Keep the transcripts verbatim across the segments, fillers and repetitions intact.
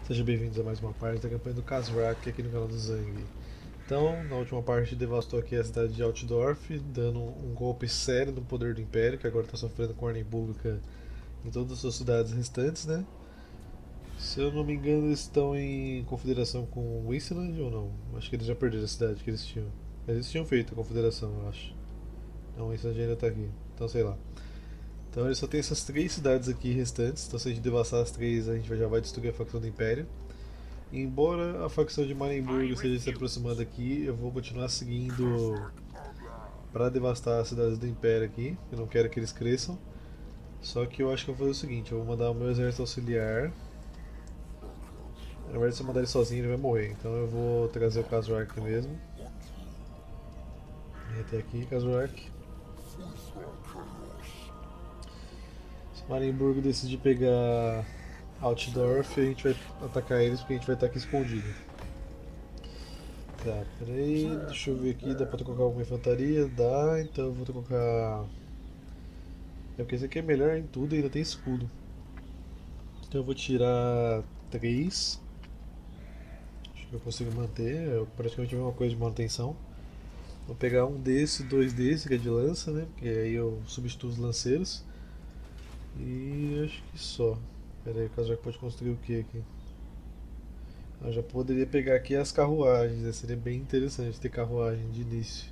Sejam bem-vindos a mais uma parte da campanha do Khazrak aqui no canal do Zang. Então, na última parte, a gente devastou aqui a cidade de Altdorf, dando um golpe sério no poder do Império, que agora está sofrendo com ordem pública em todas as suas cidades restantes, né? Se eu não me engano, eles estão em confederação com Wisland ou não? Acho que eles já perderam a cidade que eles tinham. Mas eles tinham feito a confederação, eu acho. Não, Wisland ainda está aqui. Então, sei lá. Então, eles só tem essas três cidades aqui restantes. Então, se a gente devastar as três, a gente já vai destruir a facção do Império. Embora a facção de Marienburg esteja se aproximando aqui, eu vou continuar seguindo para devastar as cidades do Império aqui. Eu não quero que eles cresçam. Só que eu acho que eu vou fazer o seguinte: eu vou mandar o meu exército auxiliar. Na verdade, se eu mandar ele sozinho, ele vai morrer. Então eu vou trazer o Khazrak mesmo. Vem até aqui, Khazrak. Se Marienburg decidir pegar Altdorf, a gente vai atacar eles porque a gente vai estar aqui escondido. Tá, peraí, deixa eu ver aqui, dá pra colocar alguma infantaria? Dá, então eu vou colocar. É porque esse aqui é melhor em tudo e ainda tem escudo. Então eu vou tirar três. Acho que eu consigo manter, é praticamente a mesma coisa de manutenção. Vou pegar um desse, dois desse, que é de lança, né? Porque aí eu substituo os lanceiros. E acho que só. Pera aí, o Kazak pode construir o que aqui? Eu já poderia pegar aqui as carruagens, né? Seria bem interessante ter carruagem de início.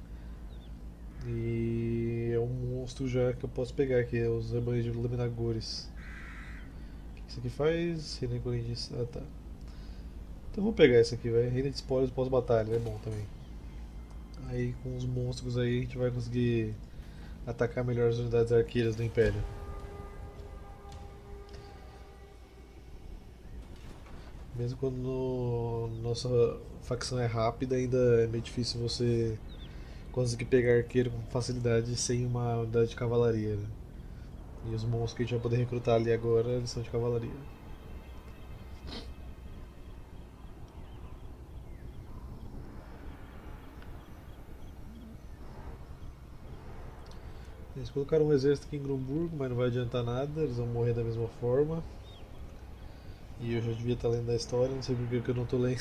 E é um monstro já que eu posso pegar aqui, é os rebanhos de Laminagores. O que isso aqui faz? Reina de... Ah, tá. Então vou pegar esse aqui, vai. Reina de espólios pós-batalha, é bom também. Aí com os monstros aí a gente vai conseguir atacar melhor as unidades arqueiras do Império. Mesmo quando no... nossa facção é rápida, ainda é meio difícil você conseguir pegar arqueiro com facilidade sem uma unidade de cavalaria. Né? E os monstros que a gente vai poder recrutar ali agora, eles são de cavalaria. Eles colocaram um exército aqui em Grumburgo, mas não vai adiantar nada, eles vão morrer da mesma forma. E eu já devia estar lendo a história, não sei por que eu não estou lendo.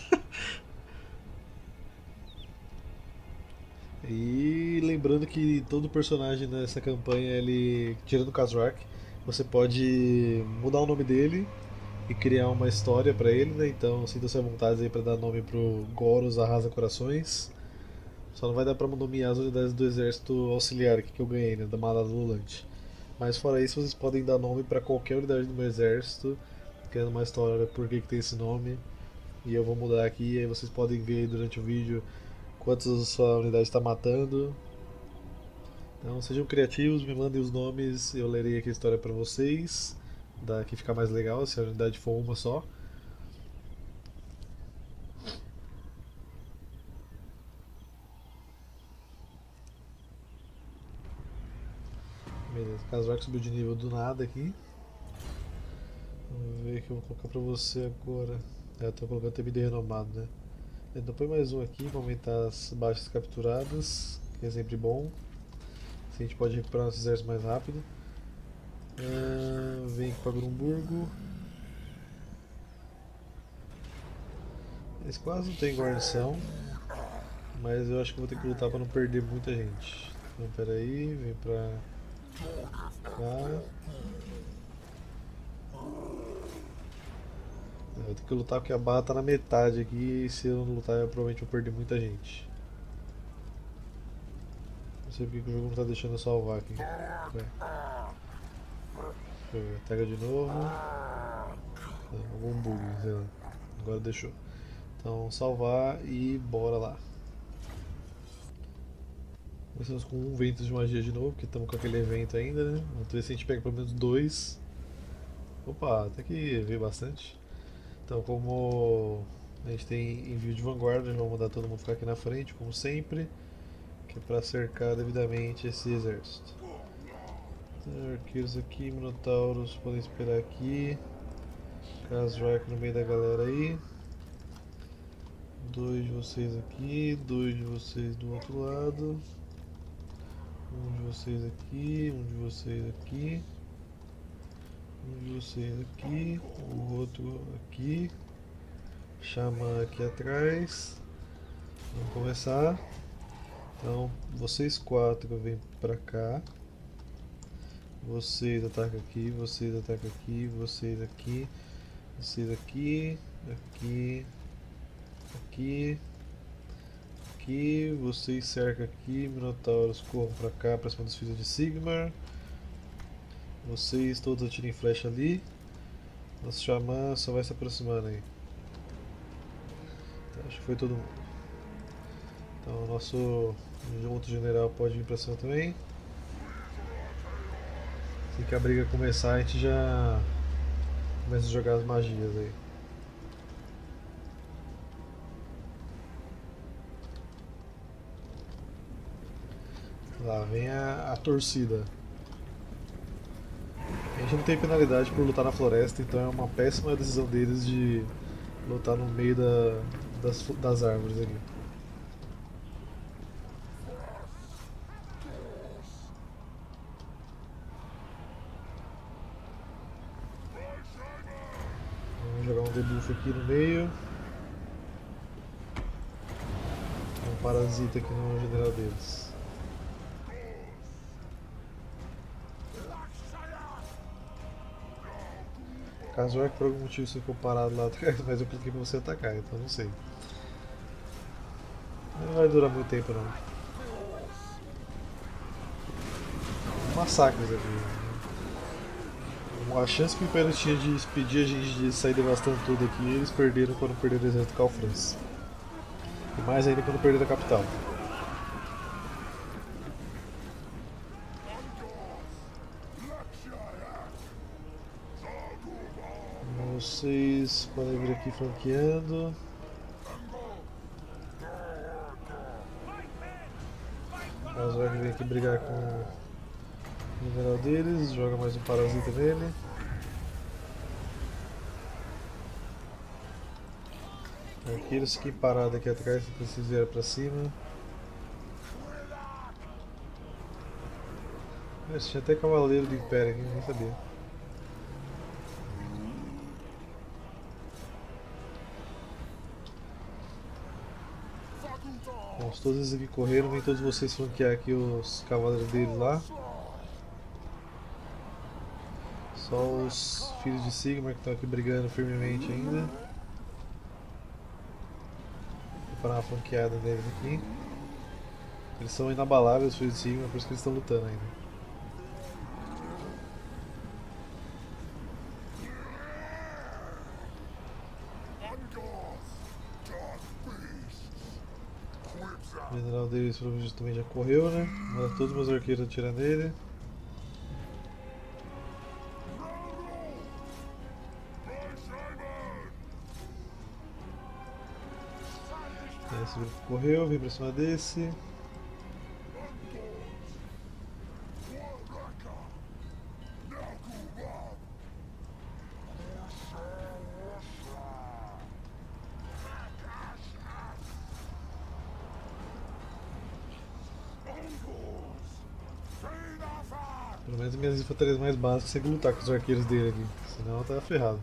E lembrando que todo personagem nessa campanha, ele, tirando o Khazrak, você pode mudar o nome dele e criar uma história pra ele, né? Então sinta-se à vontade aí pra dar nome pro Goros Arrasa Corações. Só não vai dar pra nomear as unidades do exército auxiliar aqui que eu ganhei, né? Da Malada Lulante. Mas fora isso, vocês podem dar nome pra qualquer unidade do meu exército, criando uma história por que, que tem esse nome. E eu vou mudar aqui, e aí vocês podem ver durante o vídeo quantos a sua unidade está matando. Então sejam criativos, me mandem os nomes, eu lerei aqui a história para vocês. Daqui ficar mais legal se a unidade for uma só. Beleza, o Kazrak subiu de nível do nada aqui. Vamos ver o que eu vou colocar pra você agora. É, eu tô colocando T B D renomado, né? Então põe mais um aqui para aumentar as baixas capturadas, que é sempre bom. Assim a gente pode recuperar nossos exércitos mais rápido. Ah, vem aqui para Grumburgo. Eles quase não tem guarnição, mas eu acho que vou ter que lutar para não perder muita gente. Então pera aí, vem pra cá. Eu vou ter que lutar porque a barra tá na metade aqui e se eu não lutar eu provavelmente vou perder muita gente. Não sei porque que o jogo não tá deixando eu salvar aqui. Pega de novo. Algum bug, sei lá. Agora deixou. Então salvar e bora lá. Começamos com um vento de magia de novo, porque estamos com aquele evento ainda, né? Vamos ver se a gente pega pelo menos dois. Opa, até que veio bastante. Então como a gente tem envio de vanguarda, vamos mandar todo mundo ficar aqui na frente, como sempre. Que é para cercar devidamente esse exército. Então, arqueiros aqui, minotauros podem esperar aqui. Khazrak no meio da galera aí. Dois de vocês aqui, dois de vocês do outro lado. Um de vocês aqui, um de vocês aqui. Você aqui, o outro aqui, Xamã aqui atrás. Vamos começar. Então, vocês quatro vêm pra cá. Vocês atacam aqui, vocês atacam aqui, vocês aqui, vocês aqui, aqui, aqui, aqui, vocês cercam aqui, Minotauros corram pra cá, pra cima dos filhos de Sigmar. Vocês todos atirem flecha ali. Nosso xamã só vai se aproximando aí. Então, acho que foi todo mundo. Então o nosso outro general pode vir pra cima também. Assim que a briga começar, a gente já começa a jogar as magias aí. Lá vem a, a torcida. A gente não tem penalidade por lutar na floresta, então é uma péssima decisão deles de lutar no meio da, das, das árvores aqui. Vamos jogar um debuff aqui no meio. Um parasita aqui no general deles. Caso é que por algum motivo você ficou parado lá atrás, mas eu cliquei pra você atacar, então não sei. Não vai durar muito tempo não. Massacres aqui. A chance que o Império tinha de impedir a gente de sair devastando tudo aqui, eles perderam quando perderam o exército Calfrance. E mais ainda quando perderam a capital. Vocês podem vir aqui flanqueando. O Azog vem aqui brigar com o general deles, joga mais um parasita nele. Aqui eles fiquem parados aqui atrás se vocês vierem pra cima. Mas tinha até cavaleiro do Império aqui, nem sabia. Bom, se todos eles aqui correram, vem todos vocês flanquear aqui os cavaleiros deles lá. Só os filhos de Sigmar que estão aqui brigando firmemente ainda. Vou preparar uma flanqueada deles aqui. Eles são inabaláveis, os filhos de Sigmar, por isso que eles estão lutando ainda. O general deles provavelmente também já correu, né? Manda todos os meus arqueiros atirar nele. Esse grupo correu, vem pra cima desse. Pelo menos minhas infanterias mais básicas conseguem lutar com os arqueiros dele aqui, senão tá ferrado.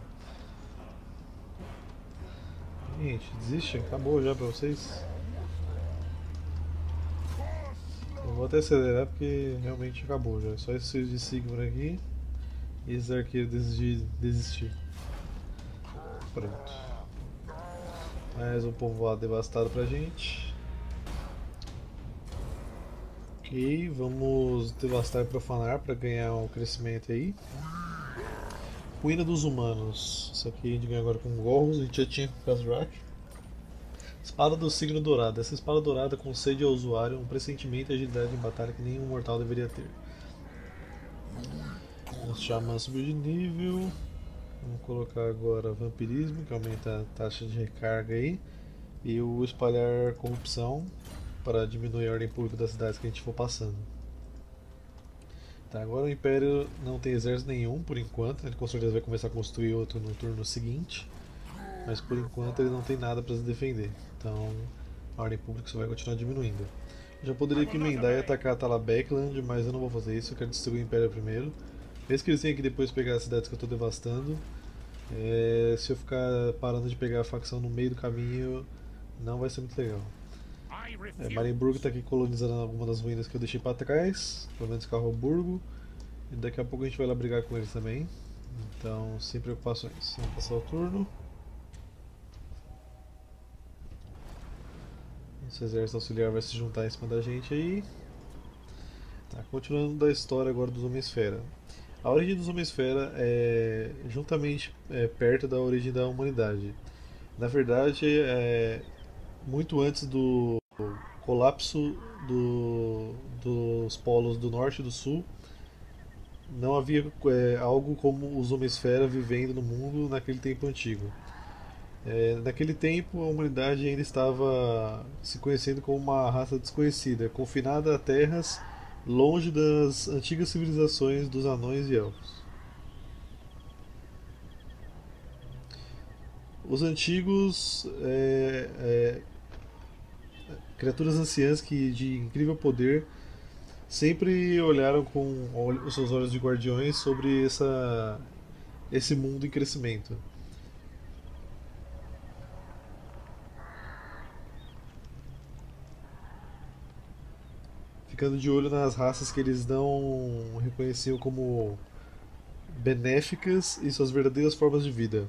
Gente, desiste, acabou já pra vocês. Eu vou até acelerar porque realmente acabou já. Só esses filhos de Sigmar aqui e esses arqueiros desistir. desistir. Pronto. Mais um povoado devastado pra gente. Ok, vamos devastar e profanar para ganhar um crescimento aí. Ruína dos humanos. Isso aqui a gente ganha agora com Gorros, a gente já tinha com Khazrak. Espada do signo dourado. Essa espada dourada concede ao usuário um pressentimento e agilidade em batalha que nenhum mortal deveria ter. Nosso xamã subiu de nível. Vamos colocar agora vampirismo, que aumenta a taxa de recarga aí. E o espalhar corrupção, para diminuir a ordem pública das cidades que a gente for passando. Tá, agora o Império não tem exército nenhum por enquanto, ele com certeza vai começar a construir outro no turno seguinte, mas por enquanto ele não tem nada para se defender, então a ordem pública só vai continuar diminuindo. Eu já poderia aqui emendar e atacar a Talabeckland, mas eu não vou fazer isso, eu quero destruir o Império primeiro, Mesmo que eles tenham que depois pegar as cidades que eu estou devastando, é, se eu ficar parando de pegar a facção no meio do caminho, não vai ser muito legal. É, Marienburg está aqui colonizando alguma das ruínas que eu deixei para trás, pelo menos Carroburgo, e daqui a pouco a gente vai lá brigar com eles também. Então, sem preocupações. Vamos passar o turno. Esse exército auxiliar vai se juntar em cima da gente aí. Tá, continuando da história agora dos Homem-Esfera. A origem dos Homem-Esfera é juntamente é, perto da origem da humanidade. Na verdade, é muito antes do colapso do, dos polos do norte e do sul, não havia é, algo como os Homem-Esfera vivendo no mundo naquele tempo antigo. É, naquele tempo, a humanidade ainda estava se conhecendo como uma raça desconhecida, confinada a terras longe das antigas civilizações dos anões e elfos. Os antigos, é, é, criaturas anciãs que de incrível poder, sempre olharam com os seus olhos de guardiões sobre essa, esse mundo em crescimento. Ficando de olho nas raças que eles não reconheciam como benéficas e suas verdadeiras formas de vida.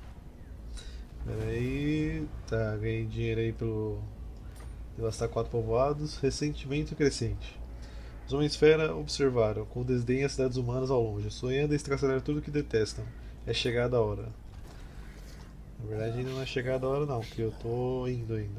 Aí, tá, ganhei dinheiro aí pelo devastar quatro povoados. Ressentimento crescente. Os Homem-Esfera observaram com desdém as cidades humanas ao longe, sonhando em estraçalhar tudo o que detestam. É chegada a hora. Na verdade, ainda não é chegada a hora, não, porque eu tô indo ainda.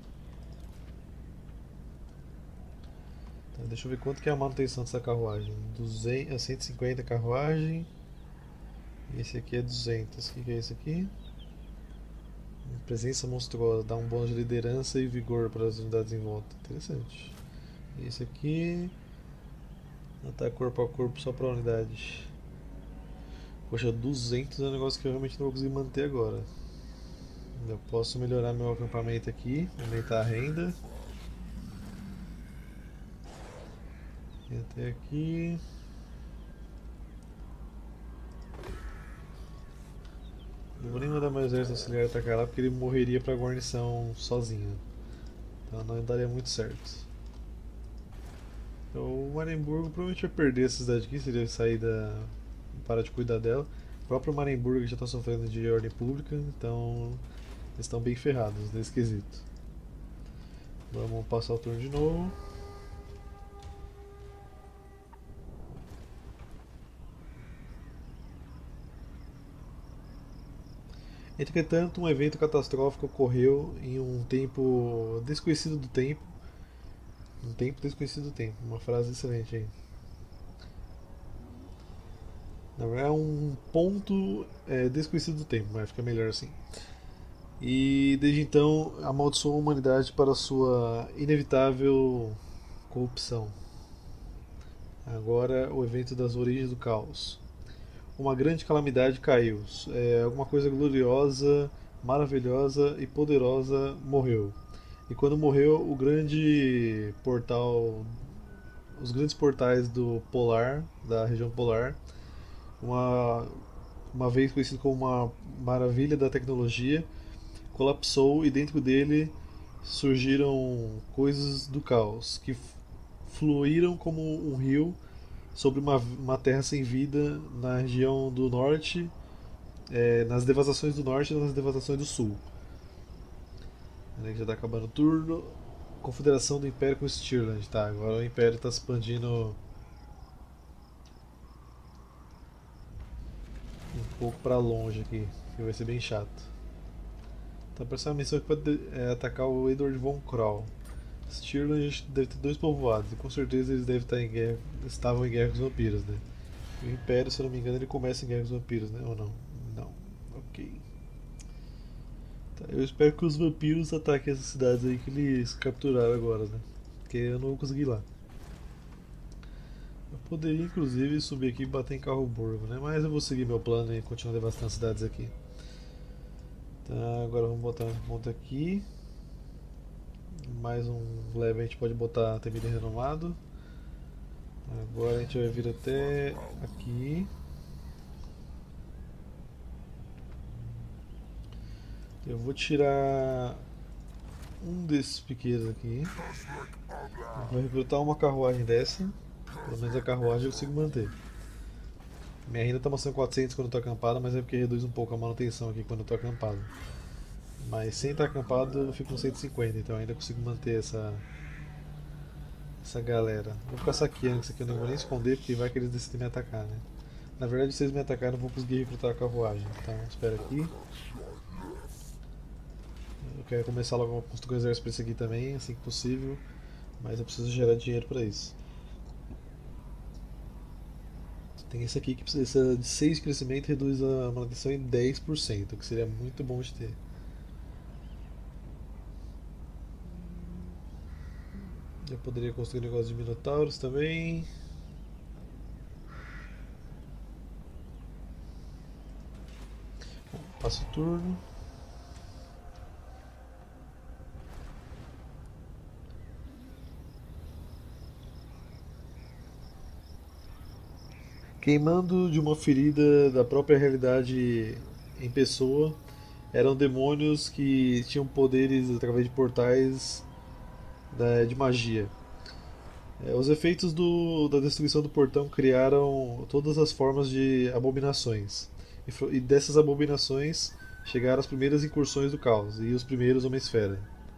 Tá, deixa eu ver quanto que é a manutenção dessa carruagem. duzentos, cento e cinquenta carruagem. Esse aqui é duzentos. O que, que é esse aqui? Presença monstruosa, dá um bônus de liderança e vigor para as unidades em volta. Interessante. Esse aqui. Ataque corpo a corpo só para a unidade. Poxa, duzentos é um negócio que eu realmente não vou conseguir manter agora. Eu posso melhorar meu acampamento aqui, aumentar a renda. E até aqui. Não vou nem mandar meu exército auxiliar atacar lá porque ele morreria para a guarnição sozinho. Então não daria muito certo. Então, o Marienburgo provavelmente vai perder essa cidade aqui se ele sair da. Parar de cuidar dela. O próprio Marienburgo já está sofrendo de ordem pública, então eles estão bem ferrados nesse quesito. Vamos passar o turno de novo. Entretanto, um evento catastrófico ocorreu em um tempo desconhecido do tempo. Um tempo desconhecido do tempo. Uma frase excelente aí. Na verdade, é um ponto é, desconhecido do tempo, mas fica melhor assim. E desde então amaldiçoou a humanidade para sua inevitável corrupção. Agora, o evento das origens do caos. Uma grande calamidade caiu. É, alguma coisa gloriosa, maravilhosa e poderosa morreu. E quando morreu, o grande portal, os grandes portais do polar, da região polar, uma, uma vez conhecido como uma maravilha da tecnologia, colapsou e dentro dele surgiram coisas do caos que fluíram como um rio sobre uma, uma terra sem vida na região do norte, é, nas devastações do norte e nas devastações do sul. Já está acabando o turno. Confederação do Império com Stirland. Tá, agora o Império está se expandindo um pouco para longe aqui, que vai ser bem chato. Tá, para essa missão aqui pode é, atacar o Edward von Kroll. Stirland deve ter dois povoados e com certeza eles devem estar em guerra, estavam em guerra com os vampiros, né? O Império, se eu não me engano, ele começa em guerra com os vampiros, né? Ou não? Não. Ok. Tá, eu espero que os vampiros ataquem essas cidades aí que eles capturaram agora, né? Porque eu não vou conseguir ir lá. Eu poderia inclusive subir aqui e bater em Carroburgo, né? Mas eu vou seguir meu plano e continuar devastando cidades aqui. Tá, agora vamos botar um ponto aqui. Mais um level a gente pode botar Temida Renomado. Agora a gente vai vir até aqui. Eu vou tirar um desses pequenos aqui. Vou recrutar uma carruagem dessa. Pelo menos a carruagem eu consigo manter. Minha renda está mostrando quatrocentos quando eu estou acampada, mas é porque reduz um pouco a manutenção aqui quando eu estou acampado. Mas sem estar acampado eu fico com cento e cinquenta, então ainda consigo manter essa, essa galera. Vou ficar saqueando isso aqui, eu não vou nem esconder porque vai que eles decidem me atacar, né? Na verdade, se eles me atacarem, eu não vou conseguir recrutar a carruagem. Então, espera aqui. Eu quero começar logo a construir um exército para isso aqui também, assim que possível. Mas eu preciso gerar dinheiro para isso. Tem esse aqui que precisa de seis de crescimento e reduz a manutenção em dez por cento, que seria muito bom de ter. Eu poderia construir um negócio de minotauros também. Bom, passo o turno. Queimando de uma ferida da própria realidade em pessoa, eram demônios que tinham poderes através de portais da- de magia. É, os efeitos do- da destruição do portão criaram todas as formas de abominações. E, fo- e dessas abominações chegaram as primeiras incursões do caos e os primeiros Homem-Esfera.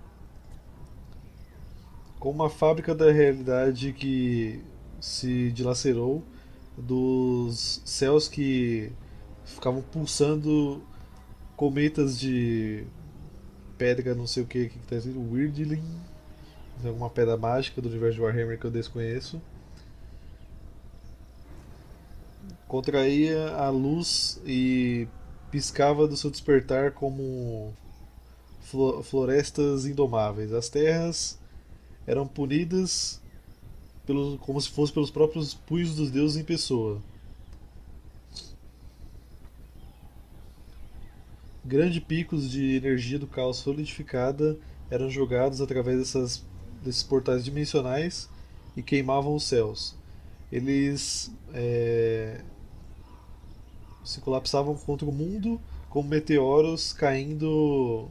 Com uma fábrica da realidade que se dilacerou, dos céus que ficavam pulsando cometas de pedra, não sei o que, que está escrito, Weirdling, alguma pedra mágica do universo de Warhammer que eu desconheço. Contraía a luz e piscava do seu despertar como florestas indomáveis. As terras eram punidas pelos, como se fosse pelos próprios punhos dos deuses em pessoa. Grandes picos de energia do caos solidificada eram jogados através dessas, desses portais dimensionais e queimavam os céus. Eles é, se colapsavam contra o mundo como meteoros caindo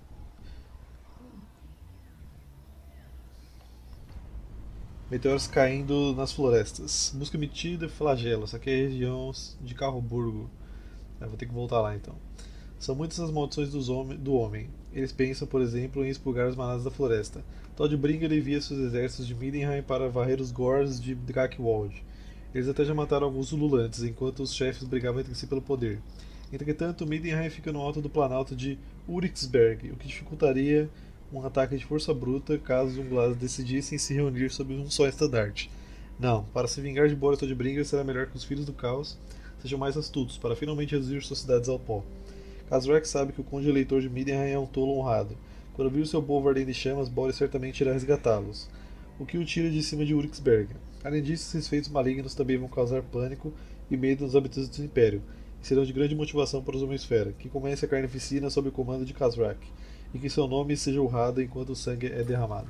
meteoros caindo nas florestas. Busca metida e flagelo. Essa aqui é a região de Carroburgo. Eu vou ter que voltar lá então. São muitas as maldições dos homem, do homem. Eles pensam, por exemplo, em expurgar as manadas da floresta. Todbringer envia seus exércitos de Midenheim para varrer os Gors de Drakewald. Eles até já mataram alguns ululantes, enquanto os chefes brigavam entre si pelo poder. Entretanto, Midenheim fica no alto do planalto de Uriksberg, o que dificultaria um ataque de força bruta caso os Unglados decidissem se reunir sob um só estandarte. Não, para se vingar de Boris Todbringer será melhor que os Filhos do Caos sejam mais astutos, para finalmente reduzir suas cidades ao pó. Kazrak sabe que o conde eleitor de Midenheim é um tolo honrado. Quando vir o seu povo ardendo em chamas, Boris certamente irá resgatá-los, o que o tira de cima de Uriksberg. Além disso, esses feitos malignos também vão causar pânico e medo nos habitantes do Império, e serão de grande motivação para os Homem-Esfera, que comece a carnificina sob o comando de Kazrak, e que seu nome seja honrado enquanto o sangue é derramado.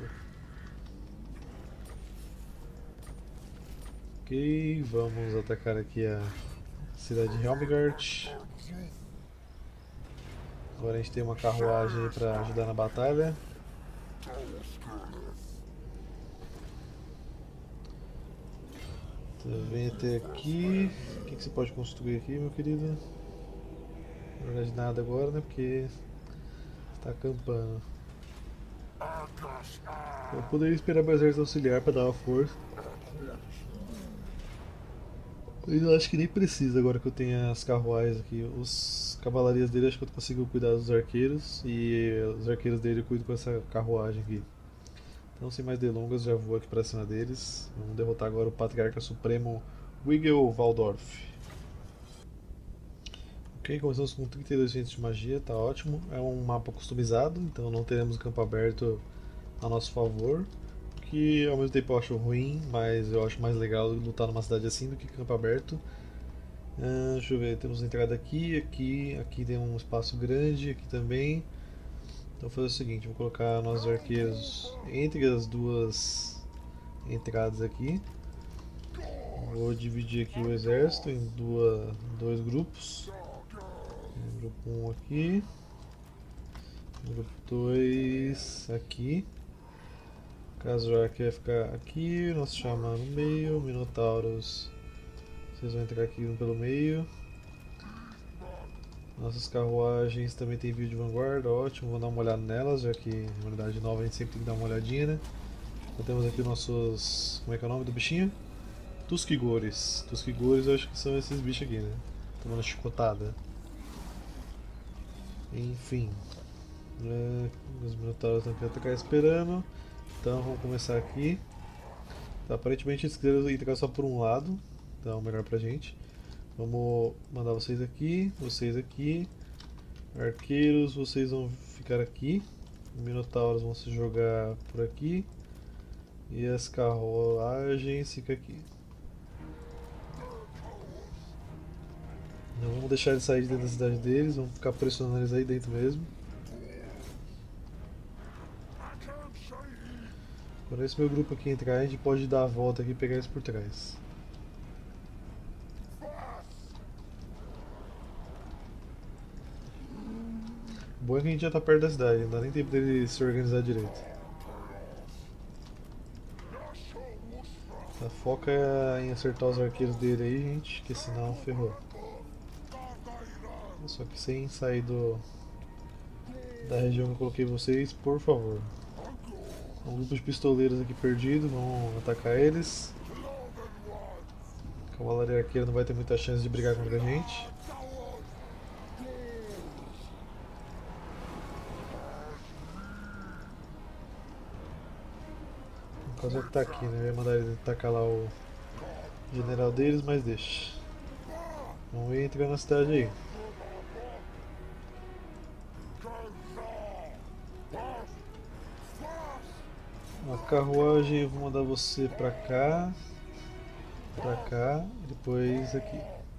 Ok, vamos atacar aqui a cidade de Helmgart. Agora a gente tem uma carruagem para ajudar na batalha. Então, vem até aqui. O que, que você pode construir aqui, meu querido? Na verdade nada agora, né? Porque está acampando. Eu poderia esperar meu exército auxiliar para dar uma força. Eu acho que nem precisa agora que eu tenho as carruagens aqui. Os cavalarias dele acho que eu consigo cuidar dos arqueiros. E os arqueiros dele eu cuido com essa carruagem aqui. Então sem mais delongas já vou aqui para cima deles. Vamos derrotar agora o Patriarca Supremo Wigel Waldorf. Ok, começamos com trinta e dois centros de magia, tá ótimo. É um mapa customizado, então não teremos campo aberto a nosso favor. Que ao mesmo tempo eu acho ruim, mas eu acho mais legal lutar numa cidade assim do que campo aberto. Uh, deixa eu ver, temos entrada aqui, aqui, aqui tem um espaço grande, aqui também. Então vou fazer o seguinte, vou colocar nossos arqueiros entre as duas entradas aqui. Vou dividir aqui o exército em duas, dois grupos. Grupo um aqui. Grupo dois aqui. Kazrak vai ficar aqui. Nosso Xamã no meio. Minotauros, vocês vão entrar aqui pelo meio. Nossas carruagens também tem view de vanguarda, ótimo, vou dar uma olhada nelas, já que na unidade nova a gente sempre tem que dar uma olhadinha, né? Então temos aqui nossos... como é que é o nome do bichinho? Tuskigores. Tuskigores eu acho que são esses bichos aqui, né? Tomando chicotada. Enfim. É, os minotauros estão aqui atacar esperando. Então vamos começar aqui. Tá, aparentemente eles quiseram entrar só por um lado, então melhor pra gente. Vamos mandar vocês aqui, vocês aqui. Arqueiros, vocês vão ficar aqui. Minotauros vão se jogar por aqui. E as carruagens ficam aqui. Não vamos deixar eles sair de dentro da cidade deles, vamos ficar pressionando eles aí dentro mesmo. Quando esse meu grupo aqui entrar, a gente pode dar a volta aqui e pegar eles por trás. O bom é que a gente já tá perto da cidade, não dá nem tempo dele se organizar direito. Tá, foca em acertar os arqueiros dele aí, gente, que senão ferrou. Só que sem sair do, da região que eu coloquei vocês, por favor. Um grupo de pistoleiros aqui perdido, vamos atacar eles. A cavalaria arqueira não vai ter muita chance de brigar contra a gente. O caso é que tá aqui, né? Eu ia mandar ele atacar lá o general deles, mas deixa. Vamos ver entrar na cidade aí. A carruagem eu vou mandar você pra cá, pra cá e depois aqui.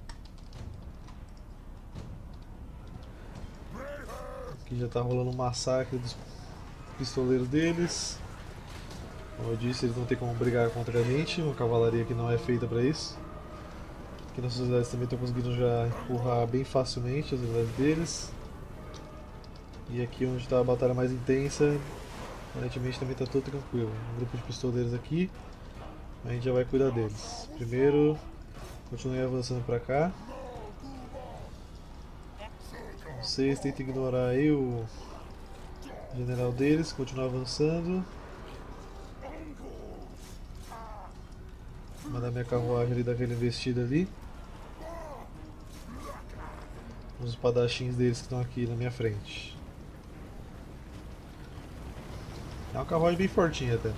Aqui já tá rolando um massacre dos pistoleiros deles. Como eu disse, eles não tem como brigar contra a gente, uma cavalaria que não é feita pra isso. Aqui nossas unidades também estão conseguindo já empurrar bem facilmente as unidades deles. E aqui onde está a batalha mais intensa, aparentemente também está tudo tranquilo. Um grupo de pistoleiros aqui, a gente já vai cuidar deles. Primeiro, continue avançando para cá. Vocês tentem ignorar aí o general deles, continuar avançando. Vou mandar minha carruagem ali daquela investida ali. Os espadachins deles que estão aqui na minha frente. É uma carruagem bem fortinha até.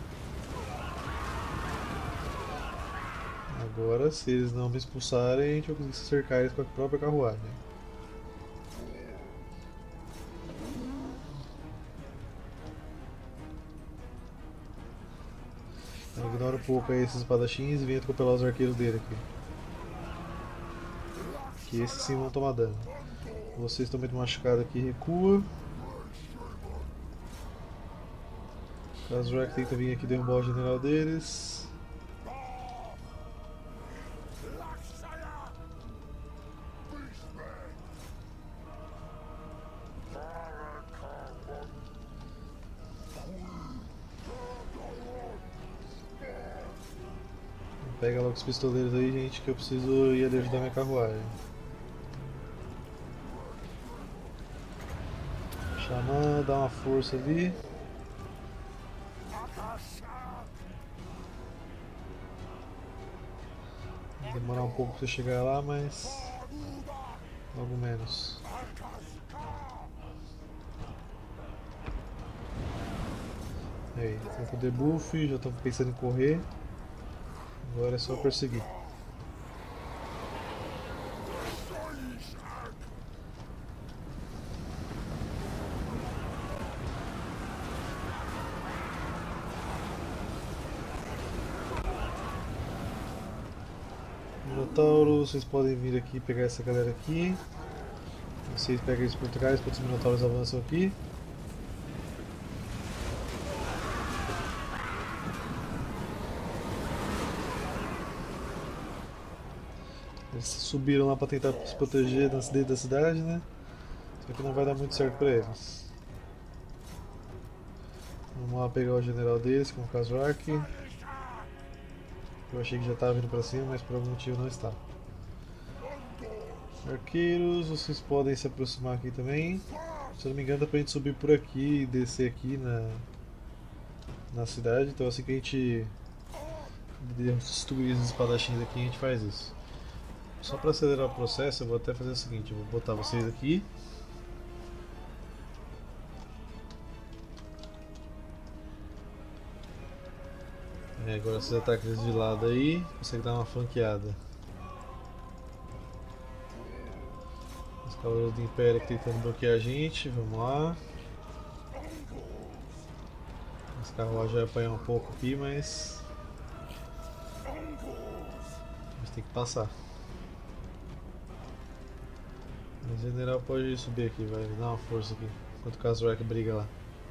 Agora, se eles não me expulsarem, a gente vai conseguir cercar eles com a própria carruagem. Então, ignora um pouco aí esses espadachins e vem atropelar os arqueiros dele aqui. Que esses sim vão tomar dano. Vocês estão muito machucados aqui, recua. Kazrak tenta vir aqui derrubar o general deles. Pega logo os pistoleiros aí, gente, que eu preciso ir ali ajudar minha carruagem. Xamã, dá uma força ali. Vai demorar um pouco para chegar lá, mas logo menos. Aí, tem o debuff, já estou pensando em correr. Agora é só perseguir. Minotauros, vocês podem vir aqui pegar essa galera aqui. Vocês pegam eles por trás enquanto os Minotauros avançam aqui. Eles subiram lá pra tentar se proteger dentro da cidade, né? Só que não vai dar muito certo pra eles. Vamos lá pegar o general deles com o Kazrak. Eu achei que já estava vindo pra cima, mas por algum motivo não está. Arqueiros, vocês podem se aproximar aqui também. Se eu não me engano dá pra gente subir por aqui e descer aqui na, na cidade. Então assim que a gente destruir os espadachins aqui a gente faz isso. Só para acelerar o processo eu vou até fazer o seguinte, eu vou botar vocês aqui. É, agora vocês atacam eles de lado aí, consegue dar uma flanqueada. Os cavaleiros do Império aqui tentando bloquear a gente, vamos lá. As carruagens vai apanhar um pouco aqui, mas a gente tem que passar. O general pode subir aqui, vai dar uma força aqui, enquanto o Kazrak briga lá.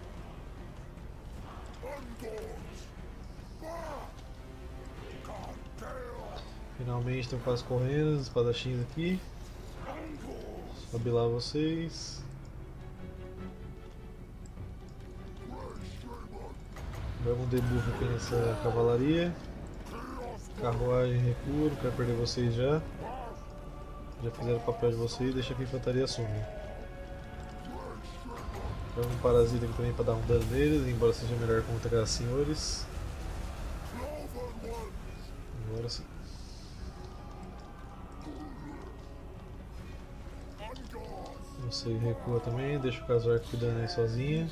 Finalmente estão quase correndo, os espadachins aqui. Sobe lá vocês. Vamos um debuff aqui nessa cavalaria. Carruagem recua, não quero perder vocês já. Já fizeram o papel de vocês, deixa que a infantaria assumir. Joga um parasita aqui também para dar um dano neles, embora seja melhor contra aquelas senhores. Agora sim. Você recua também, deixa o Kazrak cuidando aí sozinha.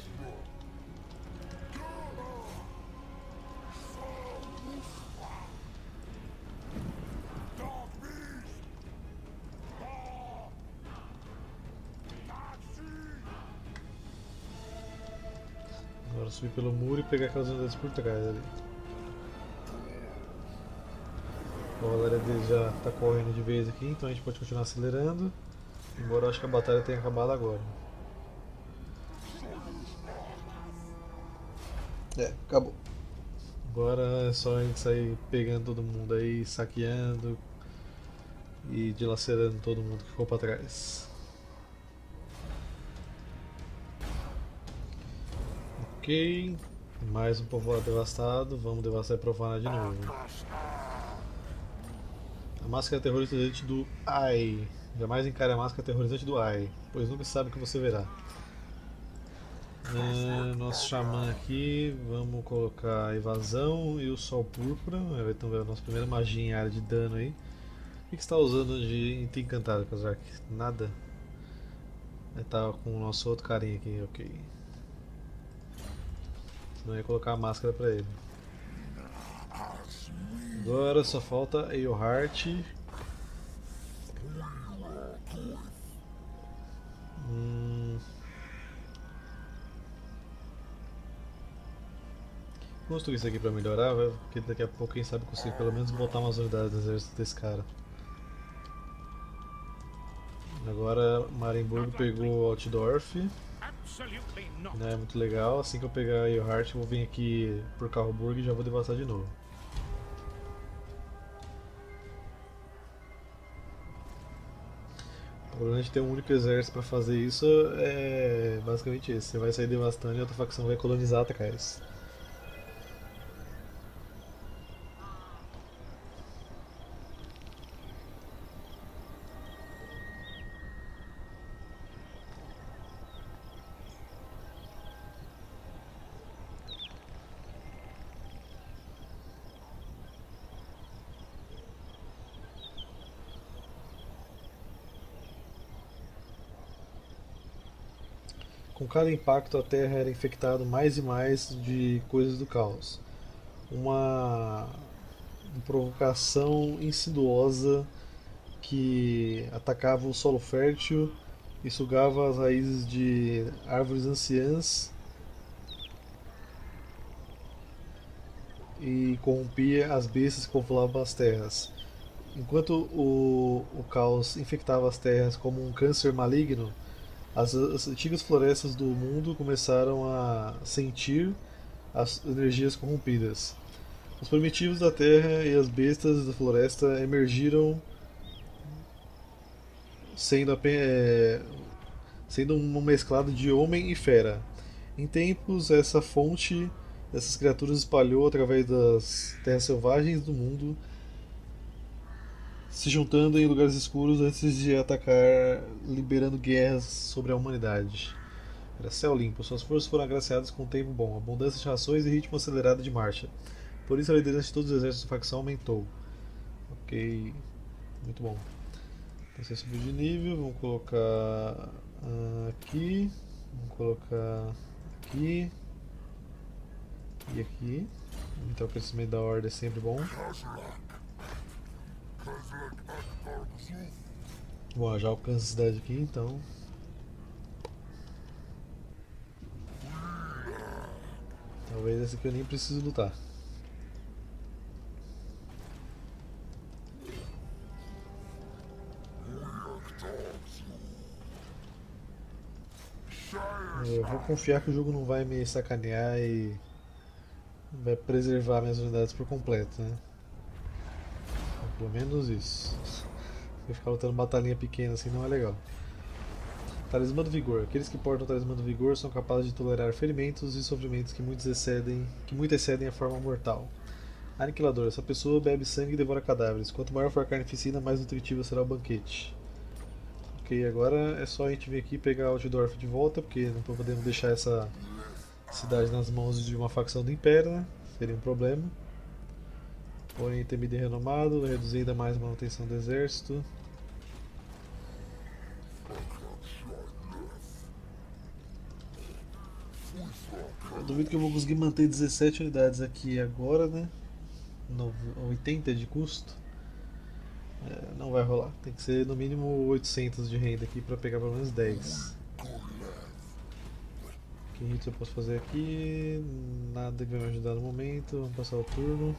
Agora subir pelo muro e pegar aquelas unidades por trás ali. A cavalaria dele já está correndo de vez aqui, então a gente pode continuar acelerando. Embora eu acho que a batalha tenha acabado agora. É, acabou. Agora é só a gente sair pegando todo mundo aí, saqueando e dilacerando todo mundo que ficou para trás. Ok, mais um povoado devastado, vamos devastar e profanar de novo. A máscara aterrorizante do Ai. Jamais encare a máscara aterrorizante do Ai, pois nunca sabe o que você verá. É, nosso xamã aqui, vamos colocar a evasão e o sol púrpura. Então é a nossa primeira magia em área de dano aí. O que você está usando de item encantado, Kazrak? Nada? Ele tá com o nosso outro carinha aqui, ok. Senão eu ia colocar a máscara pra ele. Agora só falta Eilhart. Hum... Construir isso aqui pra melhorar, vai, porque daqui a pouco quem sabe consigo pelo menos botar umas unidades do exército desse cara. Agora Marienburg pegou Altdorf. Não é muito legal, assim que eu pegar Eilhart eu vou vir aqui por Karlburg e já vou devastar de novo. O problema de ter um único exército para fazer isso é basicamente esse. Você vai sair devastando e a outra facção vai colonizar atacar eles. Com cada impacto a Terra era infectada mais e mais de coisas do caos. Uma, uma provocação insidiosa que atacava o solo fértil e sugava as raízes de árvores anciãs e corrompia as bestas que populavam as terras. Enquanto o, o caos infectava as terras como um câncer maligno, as, as antigas florestas do mundo começaram a sentir as energias corrompidas. Os primitivos da terra e as bestas da floresta emergiram sendo, apenas, é, sendo uma mesclada de homem e fera. Em tempos, essa fonte dessas criaturas espalhou através das terras selvagens do mundo, se juntando em lugares escuros antes de atacar, liberando guerras sobre a humanidade. Era céu limpo, suas forças foram agraciadas com um tempo bom, abundância de rações e ritmo acelerado de marcha. Por isso a liderança de todos os exércitos da facção aumentou. Ok, muito bom. Então você subiu de nível, vamos colocar ah, aqui, vamos colocar aqui e aqui. Então o crescimento da horda é sempre bom. Bom, já alcança a cidade aqui, então. Talvez essa aqui eu nem preciso lutar. Eu vou confiar que o jogo não vai me sacanear e vai preservar minhas unidades por completo, né? Pelo menos isso. Porque ficar lutando batalhinha pequena assim não é legal. Talismã do Vigor. Aqueles que portam o Talismã do Vigor são capazes de tolerar ferimentos e sofrimentos que, muitos excedem, que muito excedem a forma mortal. Aniquilador. Essa pessoa bebe sangue e devora cadáveres. Quanto maior for a carnificina, mais nutritiva será o banquete. Ok, agora é só a gente vir aqui pegar Altdorf de volta, porque não podemos deixar essa cidade nas mãos de uma facção do Império, né? Seria um problema. Porém, temido e renomado, reduzir ainda mais a manutenção do exército. Eu duvido que eu vou conseguir manter dezessete unidades aqui agora, né? oitenta de custo. É, não vai rolar. Tem que ser no mínimo oitocentos de renda aqui para pegar pelo menos dez. Que hits eu posso fazer aqui? Nada que vai me ajudar no momento. Vamos passar o turno.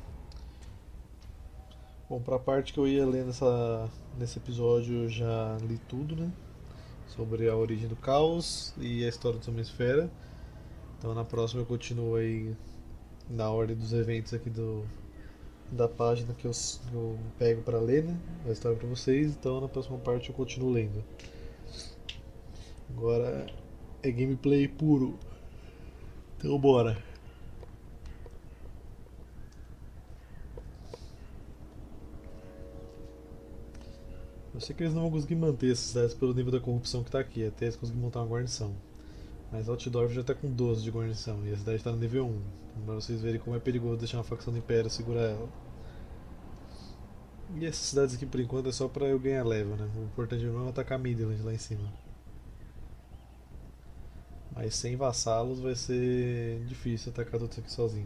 Bom, para a parte que eu ia ler nessa, nesse episódio eu já li tudo, né? Sobre a origem do caos e a história do Homem-Esfera. Então na próxima eu continuo aí na ordem dos eventos aqui do, da página que eu, eu pego para ler, né? A história para vocês. Então na próxima parte eu continuo lendo. Agora é gameplay puro. Então bora. Eu sei que eles não vão conseguir manter essas cidades pelo nível da corrupção que está aqui, até eles conseguirem montar uma guarnição. Mas Altdorf já está com doze de guarnição e a cidade está no nível um. Então, para vocês verem como é perigoso deixar uma facção do Império segurar ela. E essas cidades aqui por enquanto é só para eu ganhar level, né? O importante não é atacar Midland lá em cima. Mas sem vassalos vai ser difícil atacar tudo isso aqui sozinho.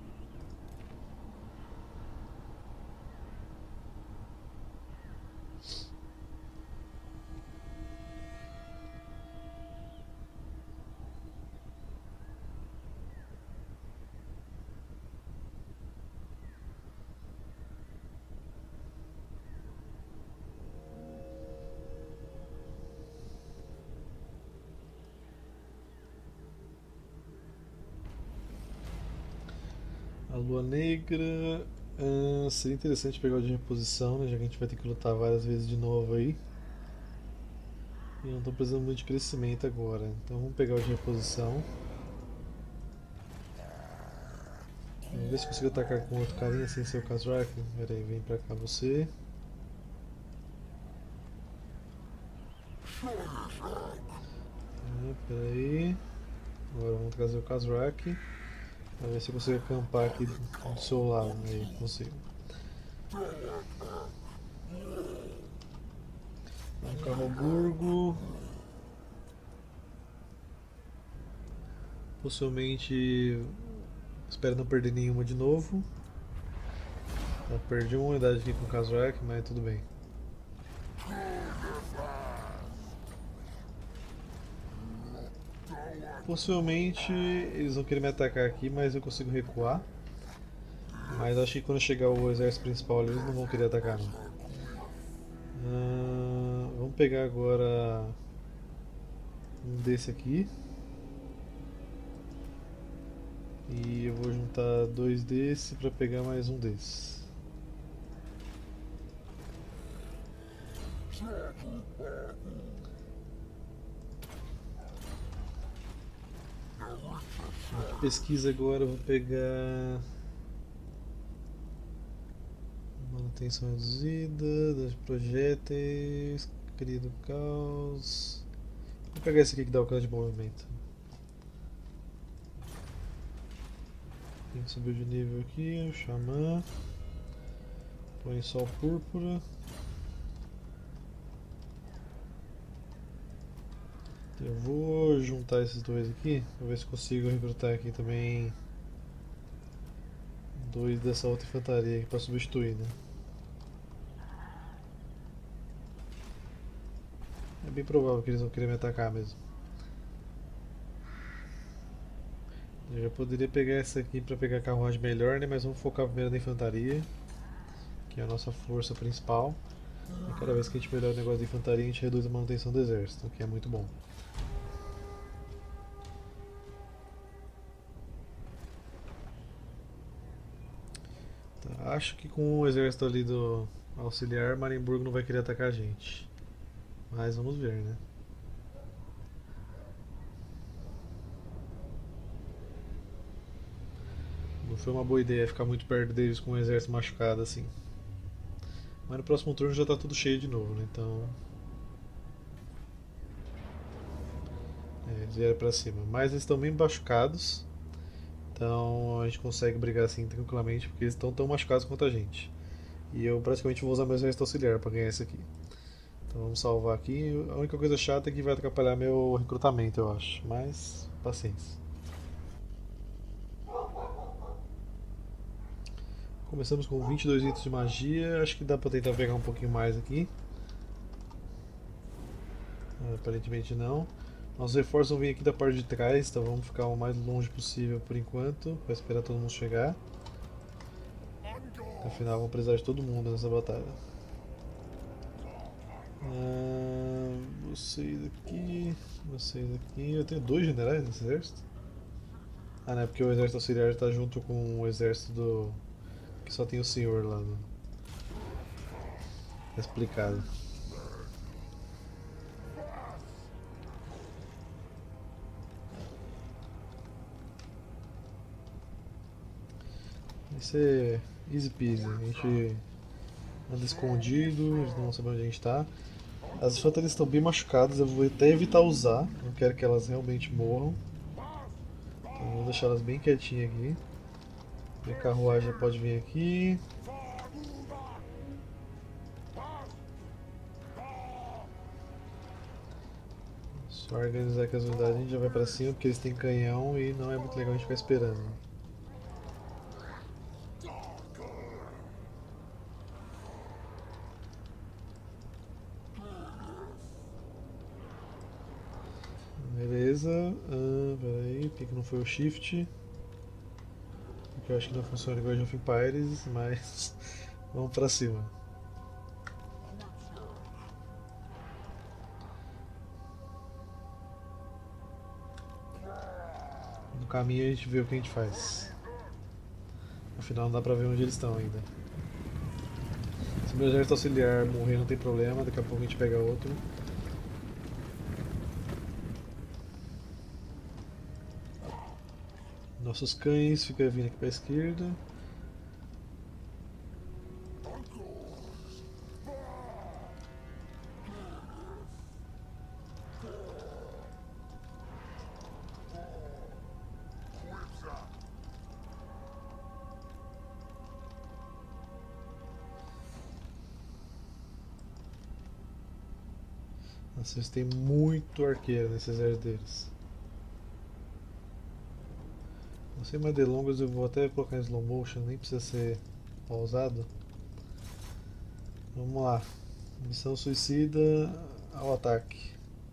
A Lua Negra. Uh, seria interessante pegar o de reposição, né? Já que a gente vai ter que lutar várias vezes de novo aí. E eu não estou precisando muito de crescimento agora. Então vamos pegar o de reposição. Vamos ver se consigo atacar com outro carinha sem ser o Kazrak. Pera aí, vem pra cá você. Ah, pera aí. Agora vamos trazer o Kazrak. Pra ver se eu consigo acampar aqui do seu lado. Aí, consigo. Um Carroburgo. Possivelmente. Espero não perder nenhuma de novo. Já perdi uma unidade aqui com o Kazrak, mas tudo bem. Possivelmente eles vão querer me atacar aqui, mas eu consigo recuar. Mas acho que quando chegar o exército principal eles não vão querer atacar não. Uh, vamos pegar agora um desse aqui. E eu vou juntar dois desse para pegar mais um desse. Pesquisa agora, eu vou pegar manutenção reduzida, das projéteis, cria do caos. Vou pegar esse aqui que dá o alcance de movimento. Tem que subir de nível aqui, o xamã. Põe sol púrpura. Eu vou juntar esses dois aqui, vou ver se consigo recrutar aqui também dois dessa outra infantaria aqui para substituir, né? É bem provável que eles vão querer me atacar mesmo. Eu já poderia pegar essa aqui para pegar a carruagem melhor, né? Mas vamos focar primeiro na infantaria, que é a nossa força principal. E cada vez que a gente melhora o negócio de infantaria, a gente reduz a manutenção do exército, o que é muito bom. Tá, acho que com o exército ali do auxiliar, Marienburgo não vai querer atacar a gente. Mas vamos ver, né? Não foi uma boa ideia ficar muito perto deles com o exército machucado assim. Mas no próximo turno já tá tudo cheio de novo, né? Então. É, eles vieram pra cima. Mas eles estão bem machucados. Então a gente consegue brigar assim tranquilamente porque eles estão tão machucados quanto a gente. E eu praticamente vou usar meu exército auxiliar pra ganhar esse aqui. Então vamos salvar aqui. A única coisa chata é que vai atrapalhar meu recrutamento, eu acho. Mas paciência. Começamos com vinte e dois itens de magia. Acho que dá pra tentar pegar um pouquinho mais aqui. Aparentemente não. Nossos reforços vão vir aqui da parte de trás, então vamos ficar o mais longe possível por enquanto, para esperar todo mundo chegar. Afinal, vamos precisar de todo mundo nessa batalha. Ah, vocês aqui, vocês aqui. Eu tenho dois generais nesse exército? Ah, não é porque o exército auxiliar está junto com o exército do. Que só tem o senhor lá. No... Tá explicado. Isso é easy peasy. A gente anda escondido, eles não vão saber onde a gente está. As infantarias estão bem machucadas, eu vou até evitar usar, não quero que elas realmente morram. Então vou deixar elas bem quietinhas aqui. Minha carruagem já pode vir aqui. Só organizar aqui as unidades, a gente já vai pra cima porque eles têm canhão e não é muito legal a gente ficar esperando. Beleza, ah, peraí, por que não foi o shift? Porque eu acho que não funciona igual Age of Empires, mas vamos pra cima. No caminho a gente vê o que a gente faz. Afinal não dá pra ver onde eles estão ainda. Se o meu exército auxiliar morrer não tem problema, daqui a pouco a gente pega outro. Nossos cães ficam vindo aqui para a esquerda. Nossa, eles têm muito arqueiro nesse exército deles. Não sei mais delongas, eu vou até colocar em slow motion, nem precisa ser pausado. Vamos lá. Missão suicida ao ataque.